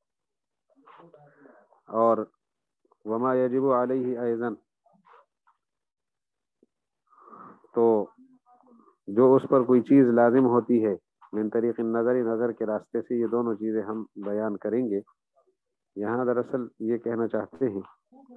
اور وما یجب علیہ ایضا تو جو اس پر کوئی چیز لازم ہوتی ہے، من طریق النظر نظر کے راستے سے، یہ دونوں چیزیں ہم بیان کریں گے۔ یہاں دراصل یہ کہنا چاہتے ہیں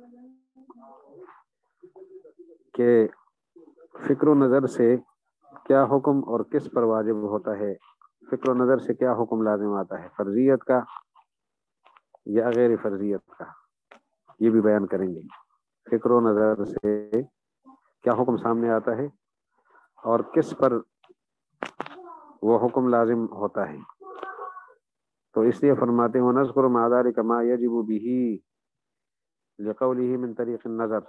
کہ فکر و نظر سے کیا حکم اور کس پر واجب ہوتا ہے، فکر و نظر سے کیا حکم لازم آتا ہے، فرضیت کا یا غیر فرضیت کا، یہ بھی بیان کریں گے۔ فکر و نظر سے کیا حکم سامنے آتا ہے اور کس پر وہ حکم لازم ہوتا ہے، تو اس لیے فرماتے ہیں وَنَذْكُرُ مَعَ ذَلِكَ مَا يَجِبُ بِهِ لِقَوْلِهِ مِنْ طَرِيقِ النَّظَرِ،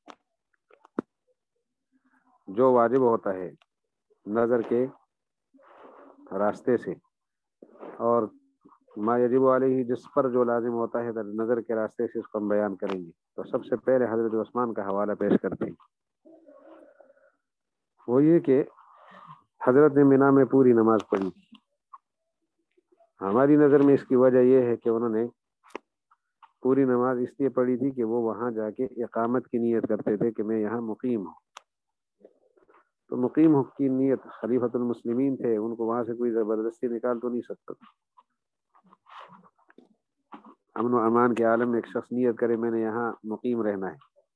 جو واجب ہوتا ہے نظر کے راستے سے، اور ما یجب علیہ جس پر جو لازم ہوتا ہے نظر کے راستے سے، اس کو ہم بیان کریں گے۔ تو سب سے پہلے حضرت عثمان کا حوالہ پیش کرتے ہیں، وہ یہ کہ حضرت نے مینا میں پوری نماز پڑھی تھی. ہماری نظر میں اس کی وجہ یہ ہے کہ انہوں نے پوری نماز اس لیے پڑھی تھی کہ وہ وہاں جا کے اقامت کی نیت کرتے تھے کہ میں یہاں مقیم ہوں. تو مقیم کی نیت خلیفۃ المسلمین تھے، ان کو وہاں سے کوئی زبردستی نکال تو نہیں سکتا. امن و امان کے عالم میں ایک شخص نیت کرے میں نے یہاں مقیم رہنا ہے،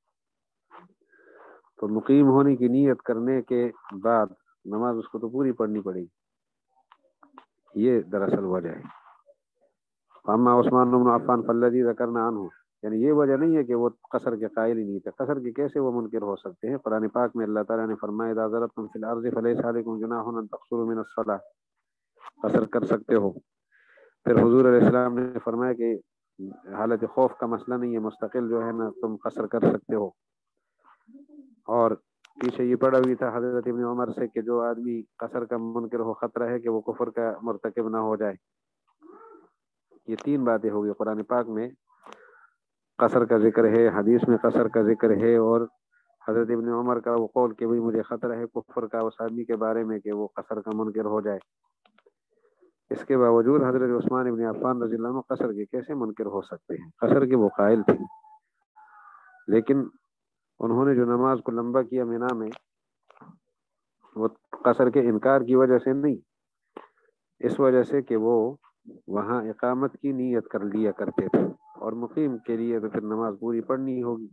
تو مقیم ہونے کی نیت کرنے کے بعد نماز اس کو تو پوری پڑھنی پڑے گی. یہ دراصل وجہ ہے. اما عثمان بن عفان فالذی ذکرنا عنہ، یعنی یہ وجہ نہیں ہے کہ وہ قصر کے قائل ہی نہیں تھے. قصر کے کیسے وہ منکر ہو سکتے ہیں؟ قرآن پاک میں اللہ تعالیٰ نے فرمایا اذا ضربتم فی الارض فلیس علیکم جناح ان تقصروا من الصلاۃ، قصر کر سکتے ہو. پھر حضور علیہ السلام نے فرمایا کہ حالت خوف کا مسئلہ نہیں ہے، مستقل جو ہے نا تم قصر کر سکتے ہو. اور پیچھے یہ پڑا ہوئی تھا حضرت ابن عمر سے کہ جو آدمی قصر کا منکر ہو خطرہ ہے کہ وہ کفر کا مرتکب نہ ہو جائے. یہ تین باتیں ہوگی. قرآن پاک میں قصر کا ذکر ہے، حدیث میں قصر کا ذکر ہے، اور حضرت ابن عمر کا وہ قول کہ بھئی مجھے خطرہ ہے کفر کا اس آدمی کے بارے میں کہ وہ قصر کا منکر ہو جائے. اس کے باوجود حضرت عثمان ابن عفان رضی اللہ عنہ قصر کے کیسے منکر ہو سکتے ہیں؟ قصر کے وہ قائل تھے، لیکن انہوں نے جو نماز کو لمبا کیا مینا میں وہ قصر کے انکار کی وجہ سے نہیں، اس وجہ سے کہ وہ وہاں اقامت کی نیت کر لیا کرتے تھے، اور مقیم کے لیے تو پھر نماز پوری پڑھنی ہوگی.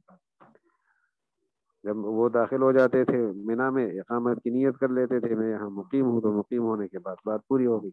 جب وہ داخل ہو جاتے تھے مینا میں اقامت کی نیت کر لیتے تھے میں یہاں مقیم ہوں، تو مقیم ہونے کے بعد بات پوری ہوگی.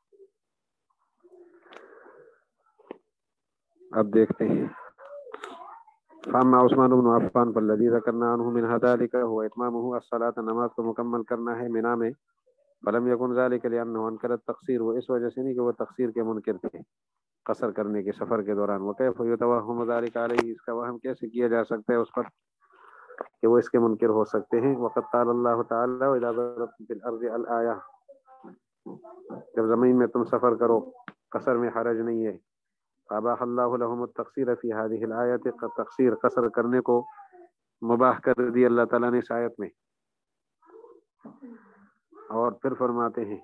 اب دیکھتے ہیں. فاما عثمان بن عفان فالذی ذکرنا عنہ من ذلک هو اتمامہ الصلاۃ، نماز کو مکمل کرنا ہے مینا میں. فلم یکن ذلک لانہ انکر التقصیر، وہ اس وجہ سے نہیں کہ وہ تقصیر کے منکر تھے قصر کرنے کے سفر کے دوران. وکیف یتوہم ذلک علیہ، اس کا وہم کیسے کیا جا سکتا ہے اس پر کہ وہ اس کے منکر ہو سکتے ہیں. وقد قال اللہ تعالی واذا ضربتم فی الارض الآیہ، جب زمین میں تم سفر کرو قصر میں حرج نہیں ہے. اباح اللہ لهم التقصیر فی هذه الآیۃ، تقصیر قصر کرنے کو مباح کر دی اللہ تعالیٰ نے اس آیت میں. اور پھر فرماتے ہیں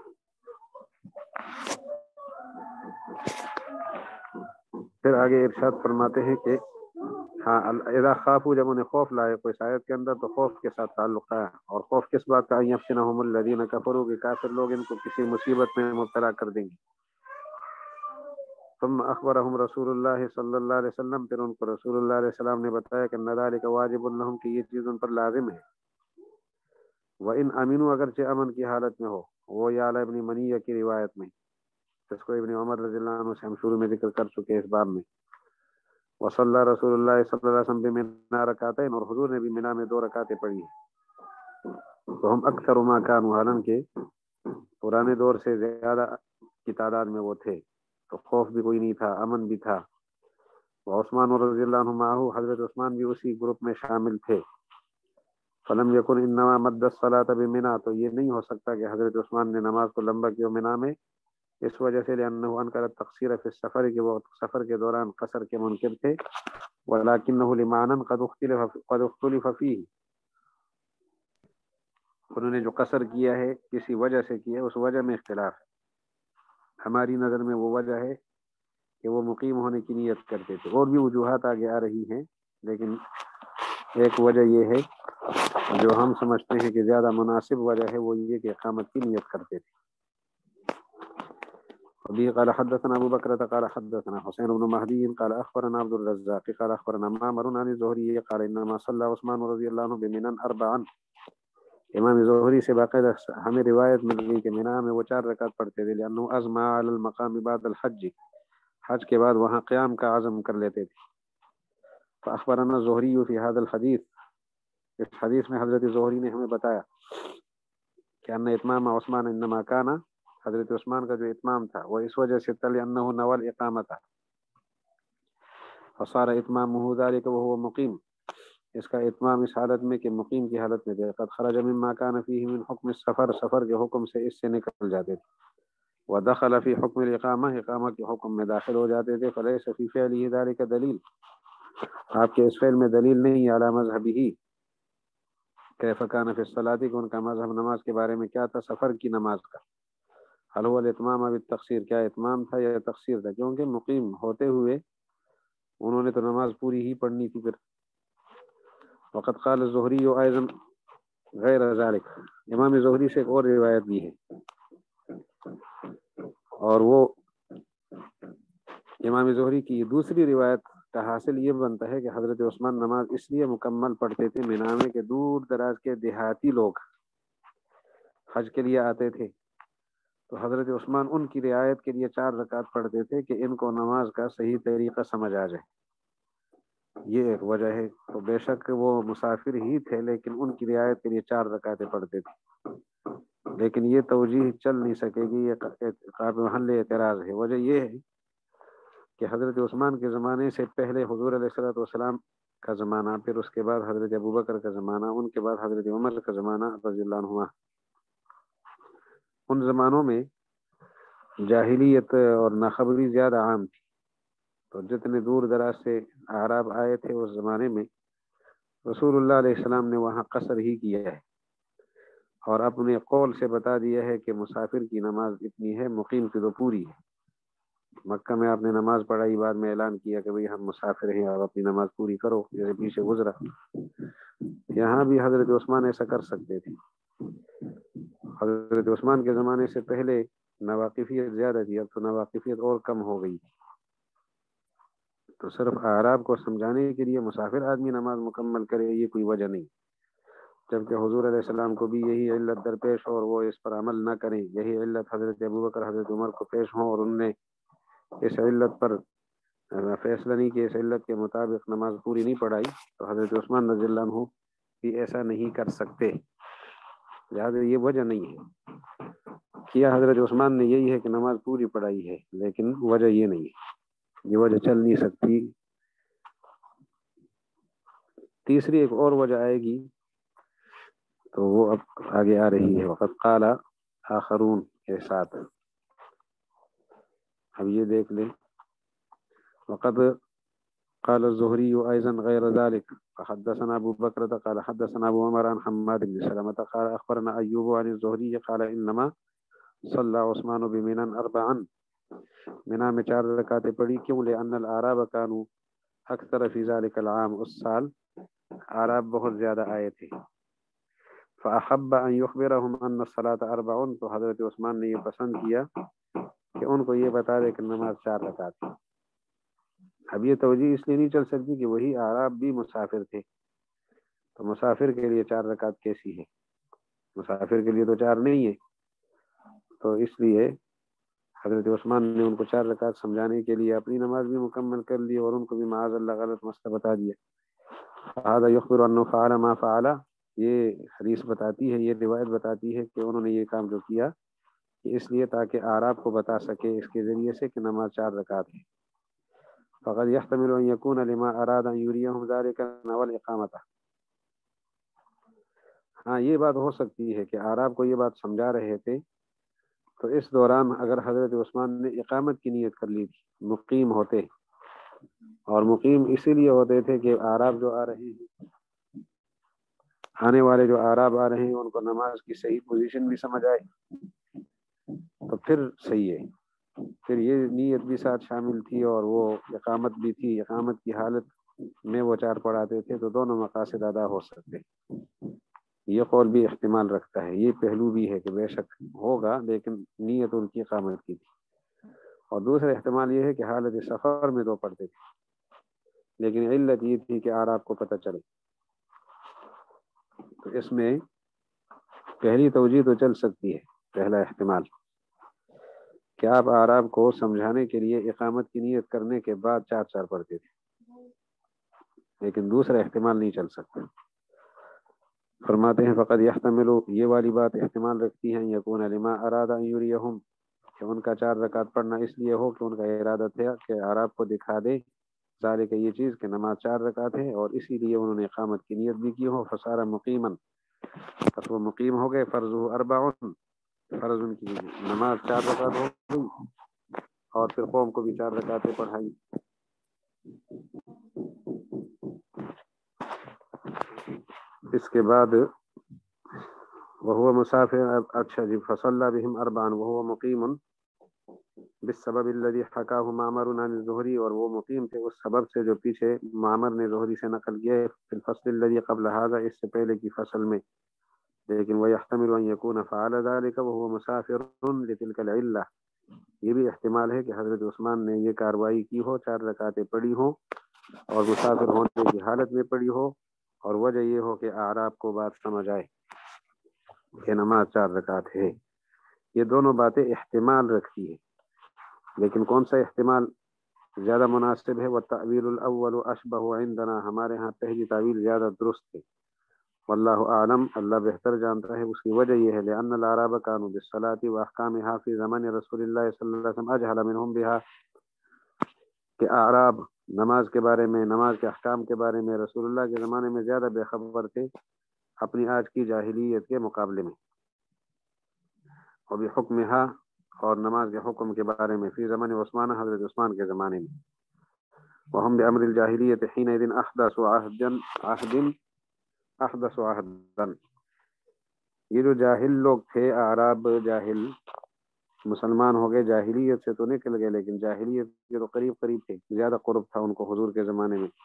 پھر آگے ارشاد فرماتے ہیں کہ ہاں اذا خافوا، جب انہیں خوف لائے کوئی آیت کے اندر تو خوف کے ساتھ تعلق ہے. اور خوف کس بات کا؟ یفتنہم الذین کفروا، کہ کافر لوگ ان کو کسی مصیبت میں مبتلا کر دیں گے. ثم اخبرهم رسول اللہ صلی اللہ علیہ وسلم، پھر ان کو رسول اللہ علیہ السلام نے بتایا کہ ان ذلک واجب لهم، کہ یہ چیز ان پر لازم ہے. وان امنوا، اگرچہ امن کی حالت میں ہو. وہ یعلا ابن منیہ کی روایت میں، جس کو ابن عمر رضی اللہ عنہ سے ہم شروع میں ذکر کر چکے اس باب میں. وصلی رسول اللہ صلی اللہ علیہ وسلم بمنا رکعتین، اور حضور نے بھی منا میں دو رکعتیں پڑھی ہیں. تو ہم اکثر ما کانوا، حالانکہ پرانے دور سے زیادہ کی تعداد میں وہ تھے، تو خوف بھی کوئی نہیں تھا، امن بھی تھا. عثمان رضی اللہ عنہ معه، حضرت عثمان بھی اسی گروپ میں شامل تھے. فلم یکن انما مد الصلاۃ بمنا، تو یہ نہیں ہو سکتا کہ حضرت عثمان نے نماز کو لمبا کیا مینا میں اس وجہ سے لانہ انکر التقصیر فی السفر، کہ وہ سفر کے دوران قصر کے منکر تھے. ولکنہ لمعنى قد اختلف قد اختلف فیہ، انہوں نے جو قصر کیا ہے کسی وجہ سے کیا ہے، اس وجہ میں اختلاف ہے. ہماری نظر میں وہ وجہ ہے کہ وہ مقیم ہونے کی نیت کرتے تھے. اور بھی وجوہات آگے آ رہی ہیں، لیکن ایک وجہ یہ ہے جو ہم سمجھتے ہیں کہ زیادہ مناسب وجہ ہے، وہ یہ کہ اقامت کی نیت کرتے تھے. ابھی قال حدثنا ابو بکر قال حدثنا حسین بن مہدی قال اخبرنا عبد الرزاق قال اخبرنا معمر عن الزهري قال انما صلى عثمان رضی اللہ عنہ بمنا اربعا. امام زہری سے باقاعدہ ہمیں روایت مل گئی کہ مینا میں وہ چار رکعت پڑھتے تھے. لانه ازمع على المقام بعد الحج، حج کے بعد وہاں قیام کا عزم کر لیتے تھے. فاخبرنا الزهري في هذا الحديث، اس حدیث میں حضرت زہری نے ہمیں بتایا کہ ان اتمام عثمان انما کانا، حضرت عثمان کا جو اتمام تھا وہ اس وجہ سے تھا لانه نوى الاقامت، فصار اتمامه ذلك وهو مقیم، اس کا اتمام اس حالت میں کہ مقیم کی حالت میں تھے. قد خرج مما كان فيه من حکم السفر، سفر کے حکم سے اس سے نکل جاتے تھے. ودخل في حکم الاقامہ، اقامہ کے حکم میں داخل ہو جاتے تھے. فليس في فعله ذلك دلیل، آپ کے اس فعل میں دلیل نہیں على مذهبه، کیف کان فی الصلاۃ کہ ان کا مذہب نماز کے بارے میں کیا تھا، سفر کی نماز کا. حل هو الاتمام اب التقصیر، کیا اتمام تھا یا تقصیر تھا، کیونکہ مقیم ہوتے ہوئے انہوں نے تو نماز پوری ہی پڑھنی تھی. پھر وقد قال الزہری ایضا غیر ذلک، امام زہری سے ایک اور روایت بھی ہے، اور وہ امام زہری کی دوسری روایت کا حاصل یہ بنتا ہے کہ حضرت عثمان نماز اس لیے مکمل پڑھتے تھے مینا میں کہ دور دراز کے دیہاتی لوگ حج کے لیے آتے تھے، تو حضرت عثمان ان کی رعایت کے لیے چار رکعت پڑھتے تھے کہ ان کو نماز کا صحیح طریقہ سمجھ آ جائے. یہ ایک وجہ ہے. تو بے شک وہ مسافر ہی تھے لیکن ان کی رعایت کے لیے چار رکعتیں پڑھتے تھے، لیکن یہ توجیہ چل نہیں سکے گی، یہ قابل محل اعتراض ہے. وجہ یہ ہے کہ حضرت عثمان کے زمانے سے پہلے حضور علیہ الصلوۃ والسلام کا زمانہ، پھر اس کے بعد حضرت ابوبکر کا زمانہ، ان کے بعد حضرت عمر کا زمانہ رضی اللہ عنہما. ان زمانوں میں جاہلیت اور ناخبری زیادہ عام تھی، تو جتنے دور دراز سے اعراب آئے تھے اس زمانے میں رسول اللہ علیہ السلام نے وہاں قصر ہی کیا ہے، اور اپنے قول سے بتا دیا ہے کہ مسافر کی نماز اتنی ہے، مقیم کی تو پوری ہے. مکہ میں آپ نے نماز پڑھائی، بعد میں اعلان کیا کہ بھئی ہم مسافر ہیں اور اپنی نماز پوری کرو، جیسے پیچھے گزرا. یہاں بھی حضرت عثمان ایسا کر سکتے تھے. حضرت عثمان کے زمانے سے پہلے نواقفیت زیادہ تھی، اب تو نواقفیت اور کم ہو گئی، تو صرف اعراب کو سمجھانے کے لیے مسافر آدمی نماز مکمل کرے یہ کوئی وجہ نہیں، جبکہ حضور علیہ السلام کو بھی یہی علت درپیش ہو اور وہ اس پر عمل نہ کریں. یہی علت حضرت ابوبکر حضرت عمر کو پیش ہوں اور ان نے اس علت پر فیصلہ نہیں کہ اس علت کے مطابق نماز پوری نہیں پڑھائی، تو حضرت عثمان رضی اللہ عنہ بھی ایسا نہیں کر سکتے. لہٰذا یہ وجہ نہیں ہے. کیا حضرت عثمان نے یہی ہے کہ نماز پوری پڑھائی ہے، لیکن وجہ یہ نہیں ہے، یہ وجہ چل نہیں سکتی. تیسری ایک اور وجہ آئے گی تو وہ اب آگے آ رہی ہے. وقد قال آخرون کے ساتھ اب یہ دیکھ لیں. وقد قال الزهري ايضا غير ذلك فحدثنا ابو بكر قال حدثنا ابو عمر عن حماد بن سلمة قال اخبرنا ايوب عن الزهري قال انما صلى عثمان بمنى اربعا، منا میں چار رکعتیں پڑھی. کیوں؟ لان الاعراب كانوا اکثر فی ذلك العام، اس سال اعراب بہت زیادہ آئے تھے. فاحب ان يخبرهم ان الصلاة اربع، تو حضرت عثمان نے یہ پسند کیا کہ ان کو یہ بتا دے کہ نماز چار رکعت ہے. اب یہ توجہ اس لیے نہیں چل سکتی کہ وہی اعراب بھی مسافر تھے، تو مسافر کے لیے چار رکعت کیسی ہے؟ مسافر کے لیے تو چار نہیں ہے. تو اس لیے حضرت عثمان نے ان کو چار رکعت سمجھانے کے لیے اپنی نماز بھی مکمل کر لی اور ان کو بھی معاذ اللہ غلط مسئلہ بتا دیا. هذا يخبر انه فعل ما فعل، یہ حدیث بتاتی ہے، یہ روایت بتاتی ہے کہ انہوں نے یہ کام جو کیا اس لیے تاکہ اعراب کو بتا سکے اس کے ذریعے سے کہ نماز چار رکعت ہے. فقد يحتمل ان يكون لما اراد ان يريهم ذلك نوى الاقامه، ہاں یہ بات ہو سکتی ہے کہ اعراب کو یہ بات سمجھا رہے تھے، تو اس دوران اگر حضرت عثمان نے اقامت کی نیت کر لی تھی، مقیم ہوتے، اور مقیم اسی لیے ہوتے تھے کہ اعراب جو آ رہے ہیں، آنے والے جو اعراب آ رہے ہیں ان کو نماز کی صحیح پوزیشن بھی سمجھ آئے، تو پھر صحیح ہے. پھر یہ نیت بھی ساتھ شامل تھی اور وہ اقامت بھی تھی، اقامت کی حالت میں وہ چار پڑھاتے تھے، تو دونوں مقاصد ادا ہو سکتے. یہ قول بھی احتمال رکھتا ہے، یہ پہلو بھی ہے کہ بے شک ہوگا لیکن نیت ان کی اقامت کی تھی. اور دوسرا احتمال یہ ہے کہ حالت سفر میں دو پڑھتے تھے، لیکن علت یہ تھی کہ اعراب کو پتہ چلے. تو اس میں پہلی توجہ تو چل سکتی ہے، پہلا احتمال کہ آپ اعراب کو سمجھانے کے لیے اقامت کی نیت کرنے کے بعد چار چار پڑھتے تھے، لیکن دوسرا احتمال نہیں چل سکتا. فرماتے ہیں فقد يحتمل، یہ والی بات احتمال رکھتی ہے، یکون لما اراد ان یریہم، کہ ان کا چار رکعت پڑھنا اس لیے ہو کہ ان کا ارادہ تھا کہ اعراب کو دکھا دے ذالک یہ چیز کہ نماز چار رکعت ہے، اور اسی لیے انہوں نے اقامت کی نیت بھی کی ہو. فصار مقیما، پس وہ مقیم ہو گئے. فرضہ اربع، فرض ان کی نماز چار رکعت ہو گئی، اور پھر قوم کو بھی چار رکعتیں پڑھائی. اس کے بعد وهو مسافر. اچھا جی. فصلى بهم اربعا وهو مقيم بالسبب الذي حكاه معمر عن الزهري، اور وہ مقیم تھے اس سبب سے جو پیچھے معمر نے زہری سے نقل کیا ہے، في الفصل الذي قبل هذا، اس سے پہلے کی فصل میں. لیکن ويحتمل ان يكون فعل ذلك وهو مسافر لتلك العلة، یہ بھی احتمال ہے کہ حضرت عثمان نے یہ کارروائی کی ہو، چار رکعتیں پڑھی ہوں اور مسافر ہونے کی حالت میں پڑھی ہو، اور وجہ یہ ہو کہ اعراب کو بات سمجھ آئے کہ نماز چار رکعت ہے. یہ دونوں باتیں احتمال رکھتی ہے، لیکن کون سا احتمال زیادہ مناسب ہے؟ والتأویل الاول اشبہ عندنا، ہمارے ہاں پہلی تعویل زیادہ درست ہے. واللہ اعلم، اللہ بہتر جانتا ہے. اس کی وجہ یہ ہے لأن الاعراب كانوا بالصلاة واحکامها في زمن رسول اللہ صلی اللہ علیہ وسلم اجهل منهم بها، کہ اعراب نماز کے بارے میں، نماز کے احکام کے بارے میں رسول اللہ کے زمانے میں زیادہ بے خبر تھے اپنی آج کی جاہلیت کے مقابلے میں. وبحکمها، اور نماز کے حکم کے بارے میں فی زمن عثمان، حضرت عثمان کے زمانے میں. وهم بأمر الجاہلیت حينئذ احدث عهدا عهد احدث عهدا، یہ جو جاہل لوگ تھے اعراب، جاہل مسلمان ہو گئے، جاہلیت سے تو نکل گئے لیکن جاہلیت کے تو قریب قریب تھے، زیادہ قرب تھا ان کو حضور کے زمانے میں.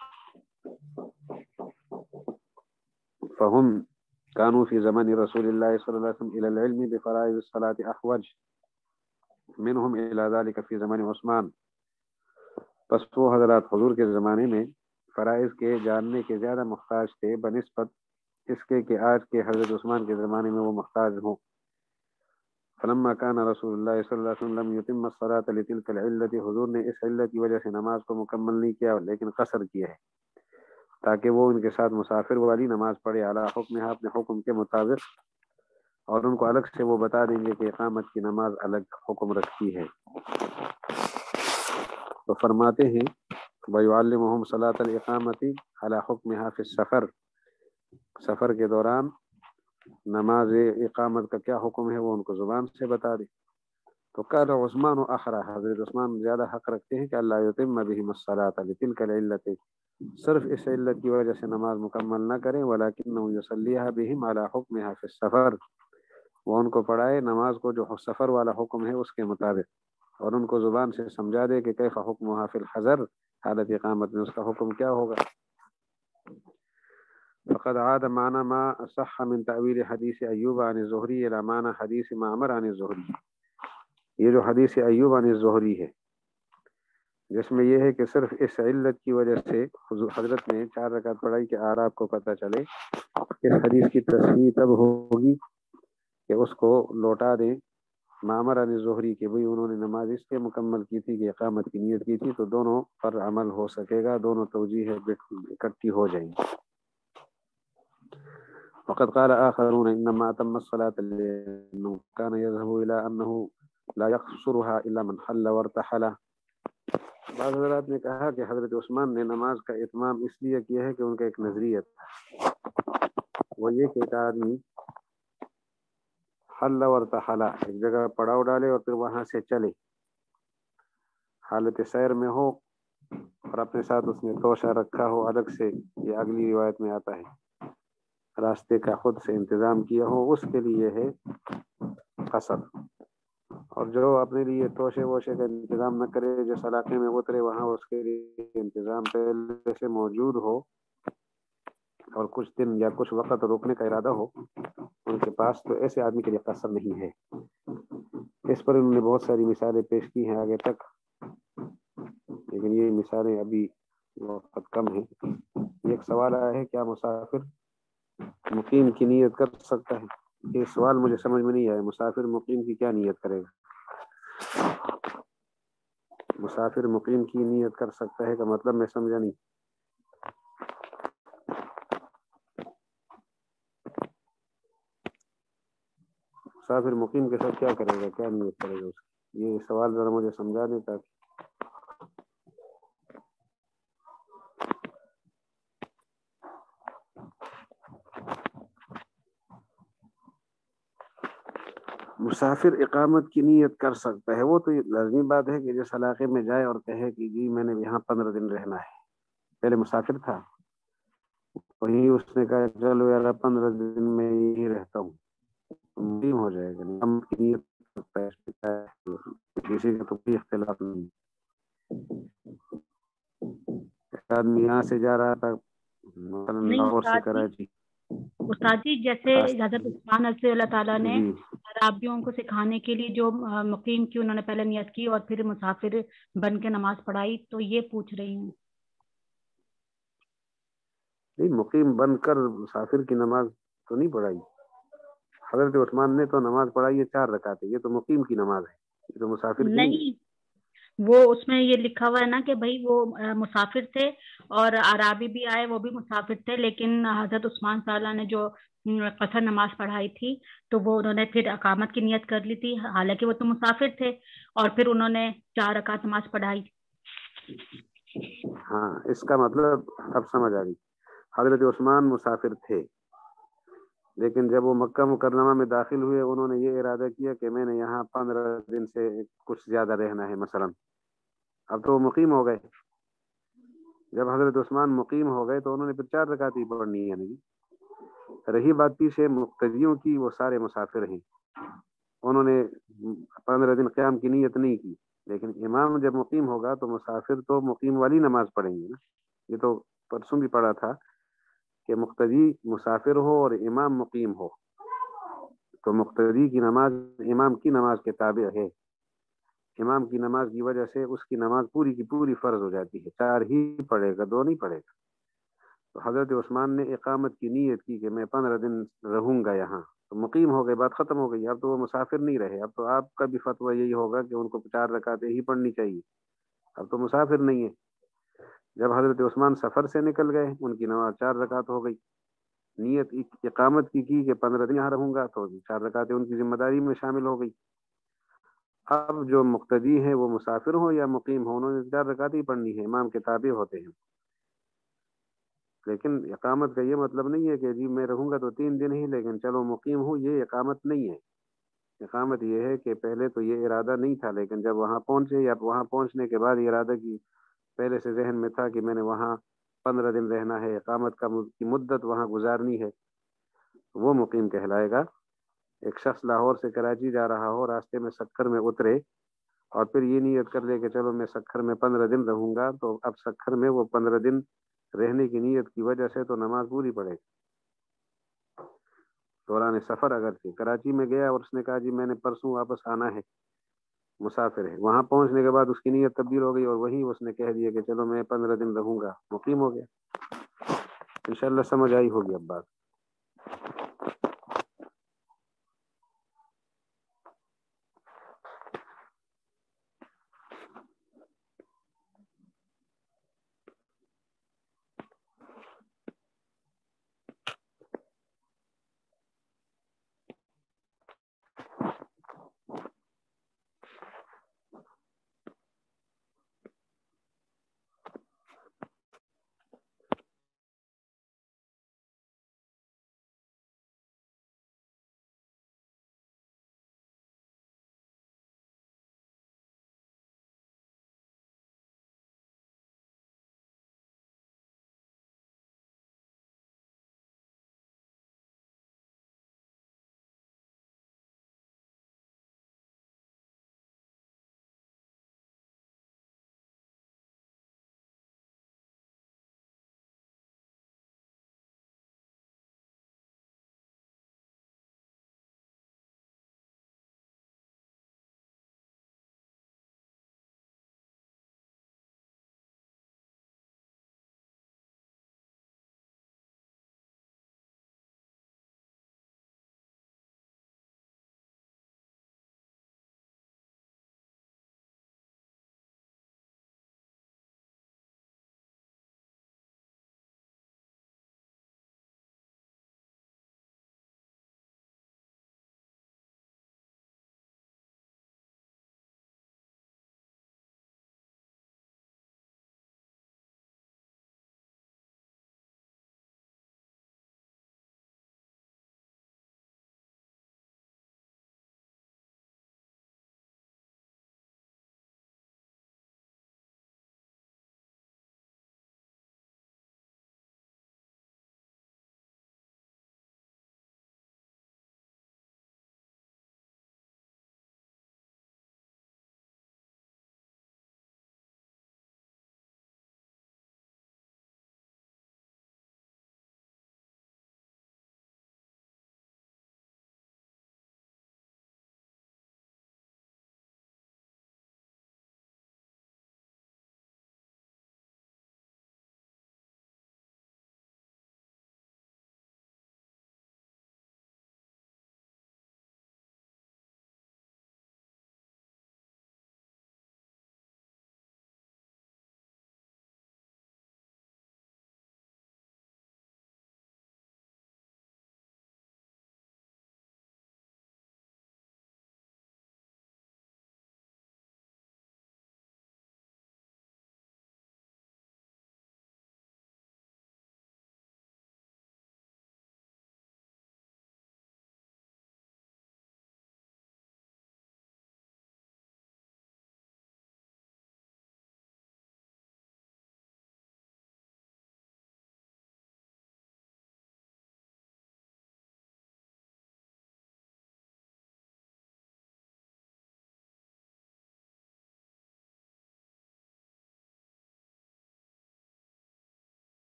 فهم كانوا في زمن رسول الله صلى الله عليه وسلم الى العلم بفرائض الصلاة احوج منهم الى ذلك في زمن عثمان، پس وہ حضرات حضور کے زمانے میں فرائض کے جاننے کے زیادہ محتاج تھے بنسبت اس کے کہ آج کے حضرت عثمان کے زمانے میں وہ محتاج ہوں. فلما كان رسول اللہ صلی اللہ علیہ وسلم يتم الصلاة لتلك العلة، حضور نے اس علت کی وجہ سے نماز کو مکمل نہیں کیا لیکن قصر کیا ہے تاکہ وہ ان کے ساتھ مسافر والی نماز پڑھے علی حکمها، اپنے حکم کے مطابق، اور ان کو الگ سے وہ بتا دیں گے کہ اقامت کی نماز الگ حکم رکھتی ہے. تو فرماتے ہیں وَيُعَلِّمُهُمْ صَلَاةَ الْإِقَامَةِ عَلَى حُكْمِهَا فِي السَّفَرِ، سفر کے دوران نماز اقامت کا کیا حکم ہے وہ ان کو زبان سے بتا دے. تو قال عثمان احرى، حضرت عثمان زیادہ حق رکھتے ہیں کہ اللہ يتم بهم الصلاة لتلك العلة، صرف اس علت کی وجہ سے نماز مکمل نہ کریں، ولكنه يصليها بهم على حكمها في السفر، وہ ان کو پڑھائے نماز کو جو سفر والا حکم ہے اس کے مطابق، اور ان کو زبان سے سمجھا دے کہ کیف حکمها في الحضر، حالت اقامت میں اس کا حکم کیا ہوگا. فقد عاد معنى ما صح من تأويل حدیث ایوب عن الزہری الى معنى حدیث معمر عن الزہری. یہ جو حدیث ایوب عن الزہری ہے جس میں یہ ہے کہ صرف اس علت کی وجہ سے حضرت نے چار رکعت پڑھائی کہ اعراب کو پتہ چلے، اس حدیث کی تصحیح تب ہوگی کہ اس کو لوٹا دیں معمر عن الزہری کہ بھئی انہوں نے نماز اس کے مکمل کی تھی کہ اقامت کی نیت کی تھی، تو دونوں پر عمل ہو سکے گا، دونوں توجیہ اکٹھی ہو جائیں گی. وقد قال آخرون انما اتم الصلاة لأنه كان يذهب الى انه لا يقصرها الا من حل وارتحل. بعض حضرات نے کہا کہ حضرت عثمان نے نماز کا اتمام اس لیے کیا ہے کہ ان کا ایک نظریہ تھا، وہ یہ کہ ایک آدمی حل وارتحل، ایک جگہ پڑاؤ ڈالے اور پھر وہاں سے چلے، حالت سیر میں ہو اور اپنے ساتھ اس نے توشہ رکھا ہو الگ سے، یہ اگلی روایت میں آتا ہے، راستے کا خود سے انتظام کیا ہو، اس کے لیے ہے قصر. اور جو اپنے لیے توشے ووشے کا انتظام نہ کرے، جس علاقے میں اترے وہاں اس کے لیے انتظام پہلے سے موجود ہو اور کچھ دن یا کچھ وقت روکنے کا ارادہ ہو ان کے پاس، تو ایسے آدمی کے لیے قصر نہیں ہے. اس پر انہوں نے بہت ساری مثالیں پیش کی ہیں آگے تک، لیکن یہ مثالیں ابھی وقت کم ہیں. ایک سوال آیا ہے کیا مسافر مقیم کی نیت کر سکتا ہے؟ یہ سوال مجھے سمجھ میں نہیں آیا، مسافر مقیم کی کیا نیت کرے گا؟ مسافر مقیم کی نیت کر سکتا ہے کا مطلب میں سمجھا نہیں. مسافر مقیم کے ساتھ کیا کرے گا، کیا نیت کرے گا اس کی؟ یہ سوال ذرا مجھے سمجھا دیں تاکہ مسافر اقامت کی نیت کر سکتا ہے. وہ تو لازمی بات ہے کہ جس علاقے میں جائے اور کہے کہ جی میں نے یہاں پندرہ دن رہنا ہے، پہلے مسافر تھا وہیں اس نے کہا چلو یار پندرہ دن میں یہی رہتا ہوں، مقیم ہو جائے گا. نام کی نیت کسی کا تو کوئی اختلاف نہیں. ایک آدمی یہاں سے جا رہا تھا مثلاً لاہور سے کراچی. استاد جی جیسے حضرت عثمان رضی اللہ تعالیٰ نے عرابیوں کو سکھانے کے لیے جو مقیم کی انہوں نے پہلے نیت کی اور پھر مسافر بن کے نماز پڑھائی، تو یہ پوچھ رہی ہوں. نہیں، مقیم بن کر مسافر کی نماز تو نہیں پڑھائی. حضرت عثمان نے تو نماز پڑھائی ہے چار رکعت. یہ تو مقیم کی نماز ہے، یہ تو مسافر کی نہیں. نہیں، وہ اس میں یہ لکھا ہوا ہے نا کہ بھائی وہ مسافر تھے اور عرابی بھی آئے وہ بھی مسافر تھے، لیکن حضرت عثمان صاحب نے جو قصر نماز پڑھائی تھی تو وہ انہوں نے پھر اقامت کی نیت کر لی تھی، حالانکہ وہ تو مسافر تھے، اور پھر انہوں نے چار رکعت نماز پڑھائی. ہاں، اس کا مطلب اب سمجھ آ گئی. حضرت عثمان مسافر تھے، لیکن جب وہ مکہ مکرمہ میں داخل ہوئے انہوں نے یہ ارادہ کیا کہ میں نے یہاں پندرہ دن سے کچھ زیادہ رہنا ہے مثلا. اب تو وہ مقیم ہو گئے. جب حضرت عثمان مقیم ہو گئے تو انہوں نے پھر چار رکعت ہی پڑھنی ہے. نہیں رہی بات پیچھے مقتدیوں کی، وہ سارے مسافر ہیں، انہوں نے پندرہ دن قیام کی نیت نہیں کی. لیکن امام جب مقیم ہوگا تو مسافر تو مقیم والی نماز پڑھیں گے نا. یہ تو پرسوں بھی پڑھا تھا کہ مقتدی مسافر ہو اور امام مقیم ہو تو مقتدی کی نماز امام کی نماز کے تابع ہے. امام کی نماز کی وجہ سے اس کی نماز پوری کی پوری فرض ہو جاتی ہے. چار ہی پڑھے گا، دو نہیں پڑھے گا. تو حضرت عثمان نے اقامت کی نیت کی کہ میں پندرہ دن رہوں گا یہاں، تو مقیم ہو گئے، بات ختم ہو گئی. اب تو وہ مسافر نہیں رہے. اب تو آپ کا بھی فتویٰ یہی ہوگا کہ ان کو چار رکعتیں ہی پڑھنی چاہیے. اب تو مسافر نہیں ہے. جب حضرت عثمان سفر سے نکل گئے ان کی نماز چار رکعت ہو گئی. نیت اقامت کی کی کہ پندرہ دن یہاں رہوں گا تو چار رکعتیں ان کی ذمہ داری میں شامل ہو گئی. اب جو مقتدی ہیں وہ مسافر ہوں یا مقیم ہوں انہوں نے چار رکعت ہی پڑھنی ہے، امام کے تابع ہوتے ہیں. لیکن اقامت کا یہ مطلب نہیں ہے کہ جی میں رہوں گا تو تین دن ہی لیکن چلو مقیم ہوں، یہ اقامت نہیں ہے. اقامت یہ ہے کہ پہلے تو یہ ارادہ نہیں تھا، لیکن جب وہاں پہنچے یا وہاں پہنچنے کے بعد یہ ارادہ کی پہلے سے ذہن میں تھا کہ میں نے وہاں پندرہ دن رہنا ہے، اقامت کا کی مدت وہاں گزارنی ہے، وہ مقیم کہلائے گا. ایک شخص لاہور سے کراچی جا رہا ہو، راستے میں سکھر میں اترے اور پھر یہ نیت کر لے کہ چلو میں سکھر میں پندرہ دن رہوں گا، تو اب سکھر میں وہ پندرہ دن رہنے کی نیت کی وجہ سے تو نماز پوری پڑے گی. دوران سفر اگر تھی کراچی میں گیا اور اس نے کہا جی میں نے پرسوں واپس آنا ہے، مسافر ہے، وہاں پہنچنے کے بعد اس کی نیت تبدیل ہو گئی اور وہیں اس نے کہہ دیا کہ چلو میں پندرہ دن رہوں گا، مقیم ہو گیا. انشاءاللہ سمجھ آئی ہوگی اب بات.